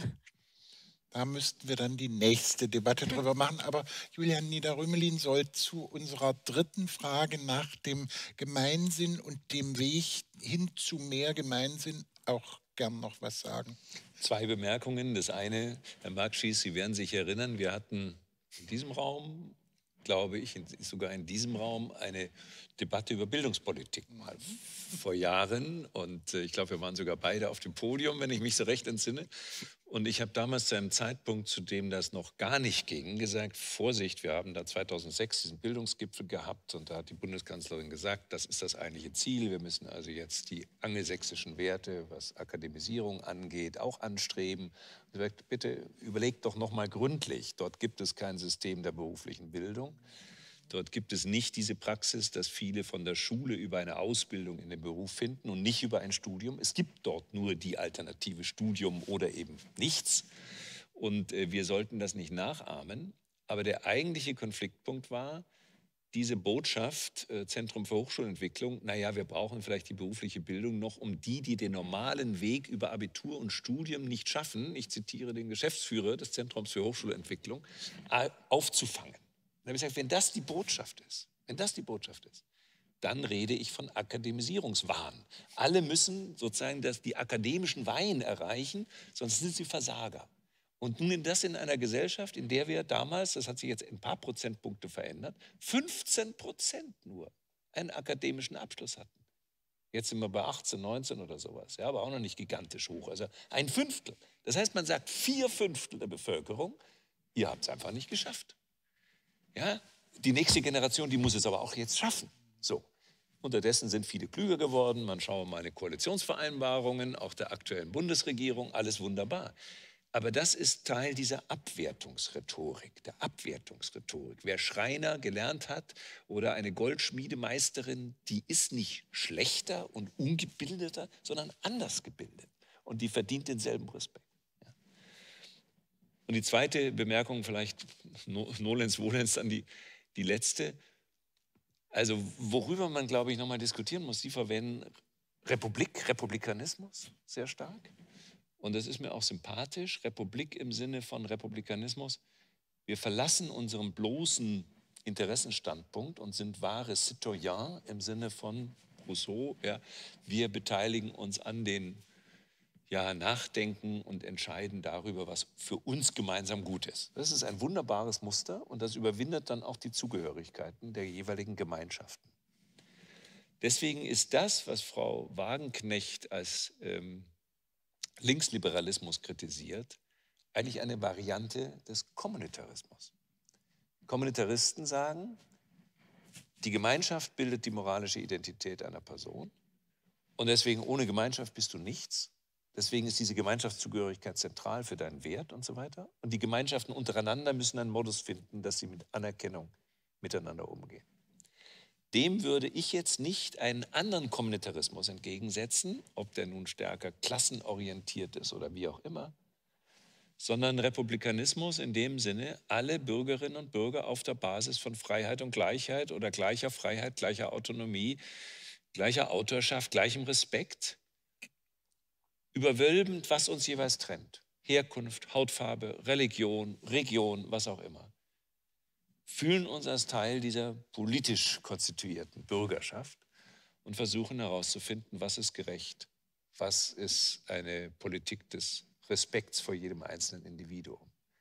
Speaker 1: Da müssten wir dann die nächste Debatte drüber machen. Aber Julian Nieder-Rümelin soll zu unserer dritten Frage nach dem Gemeinsinn und dem Weg hin zu mehr Gemeinsinn auch gern noch was sagen.
Speaker 2: Zwei Bemerkungen. Das eine, Herr Markschies, Sie werden sich erinnern, wir hatten in diesem Raum, glaube ich, sogar in diesem Raum eine Debatte über Bildungspolitik mal vor Jahren. Und ich glaube, wir waren sogar beide auf dem Podium, wenn ich mich so recht entsinne. Und ich habe damals zu einem Zeitpunkt, zu dem das noch gar nicht ging, gesagt, Vorsicht, wir haben da zweitausendsechs diesen Bildungsgipfel gehabt und da hat die Bundeskanzlerin gesagt, das ist das eigentliche Ziel. Wir müssen also jetzt die angelsächsischen Werte, was Akademisierung angeht, auch anstreben. Sie sagt, bitte überlegt doch noch mal gründlich, dort gibt es kein System der beruflichen Bildung. Dort gibt es nicht diese Praxis, dass viele von der Schule über eine Ausbildung in den Beruf finden und nicht über ein Studium. Es gibt dort nur die Alternative Studium oder eben nichts. Und äh, wir sollten das nicht nachahmen. Aber der eigentliche Konfliktpunkt war, diese Botschaft, äh, Zentrum für Hochschulentwicklung, naja, wir brauchen vielleicht die berufliche Bildung noch, um die, die den normalen Weg über Abitur und Studium nicht schaffen, ich zitiere den Geschäftsführer des Zentrums für Hochschulentwicklung, äh, aufzufangen. Und dann habe ich gesagt, wenn das die Botschaft ist, wenn das die Botschaft ist, dann rede ich von Akademisierungswahn. Alle müssen sozusagen das, die akademischen Weihen erreichen, sonst sind sie Versager. Und nun das in einer Gesellschaft, in der wir damals, das hat sich jetzt ein paar Prozentpunkte verändert, fünfzehn Prozent nur einen akademischen Abschluss hatten. Jetzt sind wir bei achtzehn, neunzehn oder sowas, ja, aber auch noch nicht gigantisch hoch. Also ein Fünftel. Das heißt, man sagt, vier Fünftel der Bevölkerung, ihr habt es einfach nicht geschafft. Ja, die nächste Generation, die muss es aber auch jetzt schaffen. So. Unterdessen sind viele klüger geworden. Man schaue mal in Koalitionsvereinbarungen, auch der aktuellen Bundesregierung, alles wunderbar. Aber das ist Teil dieser Abwertungsrhetorik, der Abwertungsrhetorik. Wer Schreiner gelernt hat oder eine Goldschmiedemeisterin, die ist nicht schlechter und ungebildeter, sondern anders gebildet. Und die verdient denselben Respekt. Und die zweite Bemerkung, vielleicht nolens volens, dann die, die letzte. Also worüber man, glaube ich, nochmal diskutieren muss, Sie verwenden Republik, Republikanismus sehr stark. Und das ist mir auch sympathisch, Republik im Sinne von Republikanismus. Wir verlassen unseren bloßen Interessenstandpunkt und sind wahre Citoyens im Sinne von Rousseau. Ja, wir beteiligen uns an den ja, nachdenken und entscheiden darüber, was für uns gemeinsam gut ist. Das ist ein wunderbares Muster und das überwindet dann auch die Zugehörigkeiten der jeweiligen Gemeinschaften. Deswegen ist das, was Frau Wagenknecht als ähm, Linksliberalismus kritisiert, eigentlich eine Variante des Kommunitarismus. Kommunitaristen sagen, die Gemeinschaft bildet die moralische Identität einer Person und deswegen ohne Gemeinschaft bist du nichts. Deswegen ist diese Gemeinschaftszugehörigkeit zentral für deinen Wert und so weiter. Und die Gemeinschaften untereinander müssen einen Modus finden, dass sie mit Anerkennung miteinander umgehen. Dem würde ich jetzt nicht einen anderen Kommunitarismus entgegensetzen, ob der nun stärker klassenorientiert ist oder wie auch immer, sondern Republikanismus in dem Sinne, alle Bürgerinnen und Bürger auf der Basis von Freiheit und Gleichheit oder gleicher Freiheit, gleicher Autonomie, gleicher Autorschaft, gleichem Respekt, überwölbend, was uns jeweils trennt. Herkunft, Hautfarbe, Religion, Region, was auch immer. Fühlen uns als Teil dieser politisch konstituierten Bürgerschaft und versuchen herauszufinden, was ist gerecht, was ist eine Politik des Respekts vor jedem einzelnen Individuum.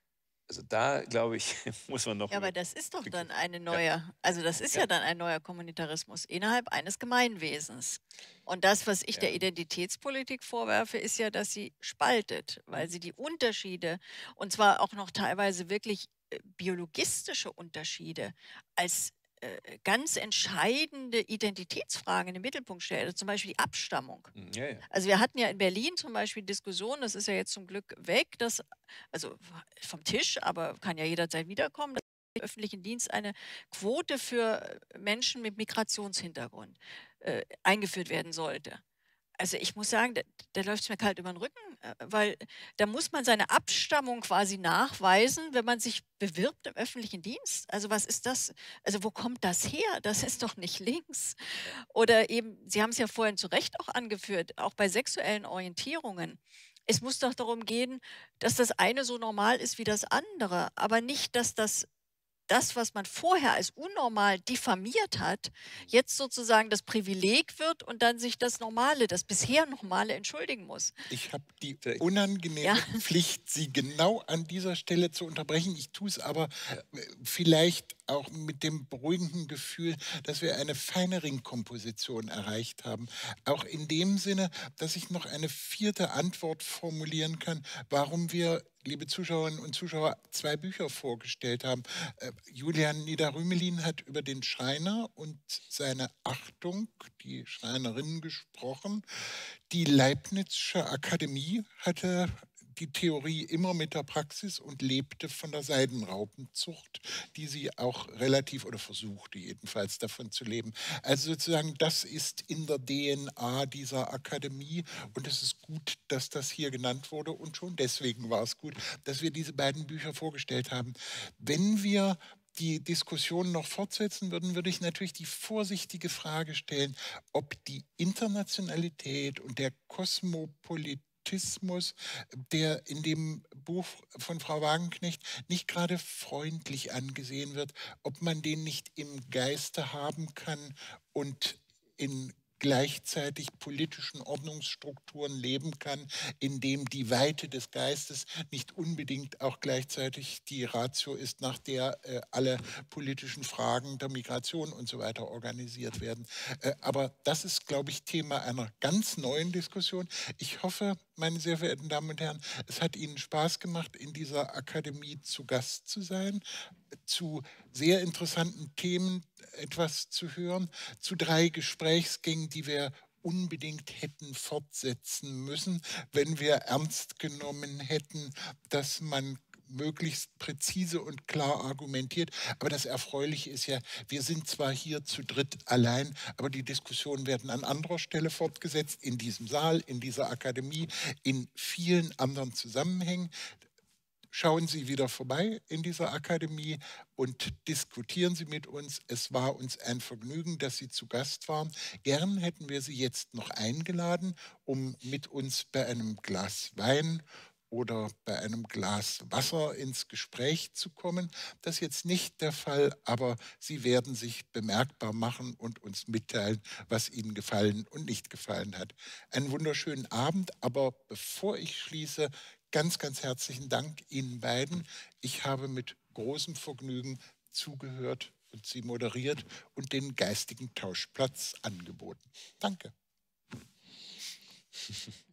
Speaker 2: Also da, glaube ich, muss man noch
Speaker 3: Ja, aber
Speaker 2: über
Speaker 3: das ist doch
Speaker 2: Stück-
Speaker 3: dann eine
Speaker 2: Ja,
Speaker 3: neue, also das ist
Speaker 2: ja,
Speaker 3: ja dann ein neuer Kommunitarismus innerhalb eines Gemeinwesens. Und das, was ich der
Speaker 2: ja.
Speaker 3: Identitätspolitik vorwerfe, ist ja, dass sie spaltet, weil
Speaker 2: Mhm.
Speaker 3: sie die Unterschiede, und zwar auch noch teilweise wirklich äh, biologistische Unterschiede, als äh, ganz entscheidende Identitätsfragen in den Mittelpunkt stellt. Also zum Beispiel die Abstammung.
Speaker 2: Mhm. Ja, ja.
Speaker 3: Also wir hatten ja in Berlin zum Beispiel Diskussionen, das ist ja jetzt zum Glück weg, dass, also vom Tisch, aber kann ja jederzeit wiederkommen, dass im öffentlichen Dienst eine Quote für Menschen mit Migrationshintergrund äh, eingeführt werden sollte. Also ich muss sagen, da, da läuft es mir kalt über den Rücken, äh, weil da muss man seine Abstammung quasi nachweisen, wenn man sich bewirbt im öffentlichen Dienst. Also was ist das? Also wo kommt das her? Das ist doch nicht links.
Speaker 2: Ja.
Speaker 3: Oder eben, Sie haben es ja vorhin zu Recht auch angeführt, auch bei sexuellen Orientierungen. Es muss doch darum gehen, dass das eine so normal ist wie das andere, aber nicht, dass das das, was man vorher als unnormal diffamiert hat, jetzt sozusagen das Privileg wird und dann sich das Normale, das bisher Normale entschuldigen muss.
Speaker 1: Ich habe die
Speaker 2: Vielleicht-
Speaker 3: Ja,
Speaker 1: unangenehme Pflicht, Sie genau an dieser Stelle zu unterbrechen. Ich tue es aber
Speaker 2: Ja.
Speaker 1: äh, vielleicht auch mit dem beruhigenden Gefühl, dass wir eine feine Ringkomposition erreicht haben. Auch in dem Sinne, dass ich noch eine vierte Antwort formulieren kann, warum wir, liebe Zuschauerinnen und Zuschauer, zwei Bücher vorgestellt haben. Äh, Julian Niederrümelin hat über den Schreiner und seine Achtung, die Schreinerin, gesprochen. Die Leibnizsche Akademie hatte die Theorie immer mit der Praxis und lebte von der Seidenraupenzucht, die sie auch relativ oder versuchte jedenfalls davon zu leben. Also sozusagen, das ist in der D N A dieser Akademie und es ist gut, dass das hier genannt wurde und schon deswegen war es gut, dass wir diese beiden Bücher vorgestellt haben. Wenn wir die Diskussion noch fortsetzen würden, würde ich natürlich die vorsichtige Frage stellen, ob die Internationalität und der Kosmopolitismus, der in dem Buch von Frau Wagenknecht nicht gerade freundlich angesehen wird, ob man den nicht im Geiste haben kann und in gleichzeitig politischen Ordnungsstrukturen leben kann, in dem die Weite des Geistes nicht unbedingt auch gleichzeitig die Ratio ist, nach der äh, alle politischen Fragen der Migration und so weiter organisiert werden. Äh, aber das ist, glaube ich, Thema einer ganz neuen Diskussion. Ich hoffe, meine sehr verehrten Damen und Herren, es hat Ihnen Spaß gemacht, in dieser Akademie zu Gast zu sein, zu sehr interessanten Themen etwas zu hören, zu drei Gesprächsgängen, die wir unbedingt hätten fortsetzen müssen, wenn wir ernst genommen hätten, dass man möglichst präzise und klar argumentiert. Aber das Erfreuliche ist ja, wir sind zwar hier zu dritt allein, aber die Diskussionen werden an anderer Stelle fortgesetzt, in diesem Saal, in dieser Akademie, in vielen anderen Zusammenhängen. Schauen Sie wieder vorbei in dieser Akademie und diskutieren Sie mit uns. Es war uns ein Vergnügen, dass Sie zu Gast waren. Gern hätten wir Sie jetzt noch eingeladen, um mit uns bei einem Glas Wein oder bei einem Glas Wasser ins Gespräch zu kommen. Das ist jetzt nicht der Fall, aber Sie werden sich bemerkbar machen und uns mitteilen, was Ihnen gefallen und nicht gefallen hat. Einen wunderschönen Abend, aber bevor ich schließe, ganz, ganz herzlichen Dank Ihnen beiden. Ich habe mit großem Vergnügen zugehört und Sie moderiert und den geistigen Tauschplatz angeboten. Danke.